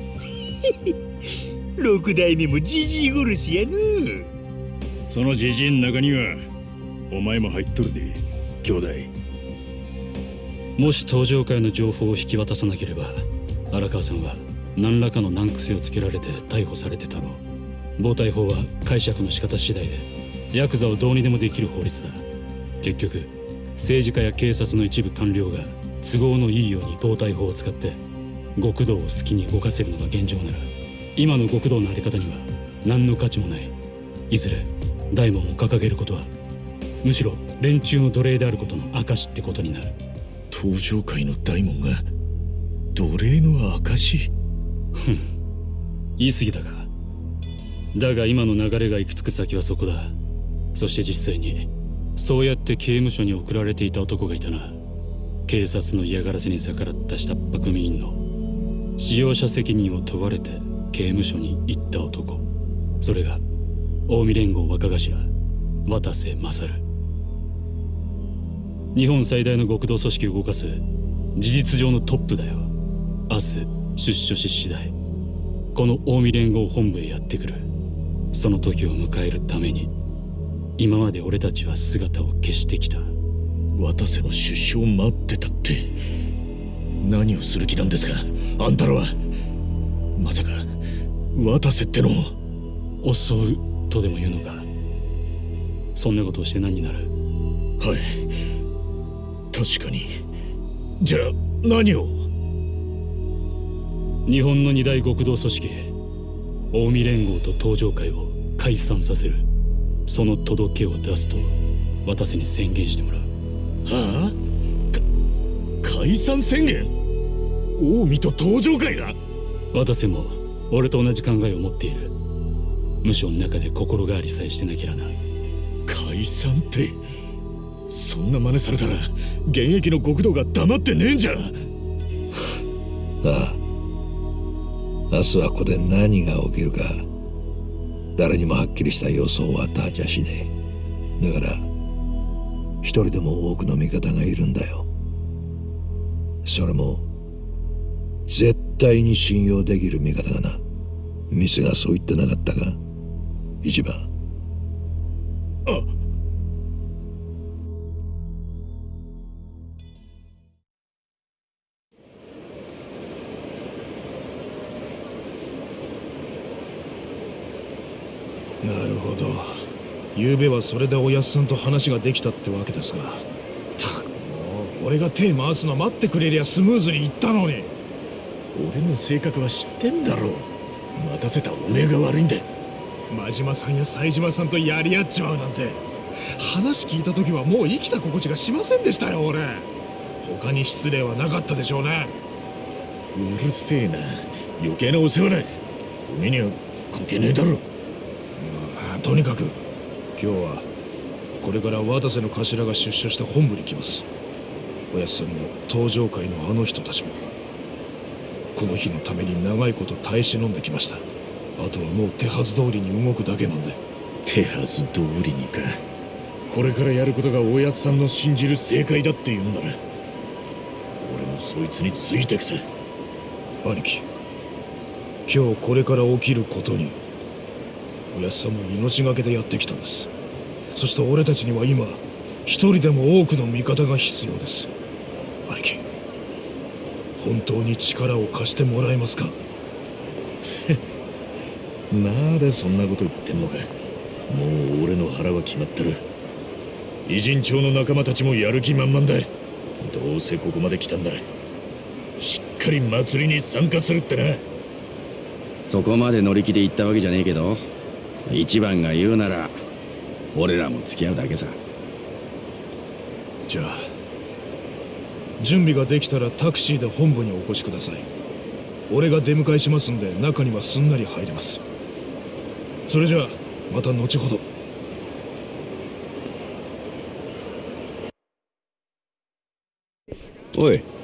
六代目もじじい殺しやぬ。 そのじじいの中にはお前も入っとるで、兄弟。 もし登場会の情報を引き渡さなければ、荒川さんは何らかの難癖をつけられて逮捕されてたろう。暴対法は解釈の仕方次第でヤクザをどうにでもできる法律だ。結局政治家や警察の一部官僚が都合のいいように暴対法を使って極道を好きに動かせるのが現状なら、今の極道のあり方には何の価値もない。いずれ大門を掲げることはむしろ連中の奴隷であることの証ってことになる。 登場界の大門が奴隷の証？ ふん、言い過ぎたか。だが今の流れが行き着く先はそこだ。そして実際にそうやって刑務所に送られていた男がいたな。警察の嫌がらせに逆らった下っ端組員の使用者責任を問われて刑務所に行った男。それが近江連合若頭渡瀬勝。日本最大の極道組織を動かす事実上のトップだよ。明日出所し次第この近江連合本部へやってくる。その時を迎えるために今まで俺たちは姿を消してきた。 渡瀬の出所を待ってたって何をする気なんですか、あんたらは。まさか渡瀬ってのを襲うとでも言うのか。そんなことをして何になる。 はい、確かに。じゃあ何を。 日本の二大極道組織近江連合と東上会を解散させる。その届けを出すと渡瀬に宣言してもらう。 はあ、か解散宣言。近江と東上会が。 渡瀬も俺と同じ考えを持っている。無所の中で心変わりさえしてなきゃな。 解散って、そんな真似されたら現役の極道が黙ってねえんじゃ。 ああ、明日はここで何が起きるか誰にもはっきりした予想は立ちゃしねえ。だから一人でも多くの味方がいるんだよ。それも絶対に信用できる味方がな。店がそう言ってなかったか、一番。 あ、 なるほど。昨べはそれでおやっさんと話ができたってわけですか。たくもう俺が手回すの待ってくれりゃスムーズにいったのに。 俺の性格は知ってんだろう。待たせたおめえが悪いんだ。 真島さんや冴島さんとやり合っちまうなんて、話聞いた時はもう生きた心地がしませんでしたよ俺。他に失礼はなかったでしょうね。 うるせえな、余計なお世話だ。おめえには関係ねえだろ。 とにかく今日はこれから渡瀬の頭が出所した本部に来ます。おやっさんも東上会のあの人たちもこの日のために長いこと耐え忍んできました。あとはもう手はず通りに動くだけなんで。 手はず通りにか。これからやることがおやっさんの信じる正解だって言うんなら俺もそいつについてくさ。 兄貴、今日これから起きることにおやっさんも命がけでやってきたんです。そして俺たちには今一人でも多くの味方が必要です。兄貴、本当に力を貸してもらえますか。 まだそんなこと言ってんのか。もう俺の腹は決まってる。偉人町の仲間たちもやる気満々だ。どうせここまで来たんだ。しっかり祭りに参加するってな。 そこまで乗り気で言ったわけじゃねえけど、一番が言うなら俺らも付き合うだけさ。 じゃあ準備ができたらタクシーで本部にお越しください。俺が出迎えしますんで中にはすんなり入れます。それじゃあまた後ほど。 おい、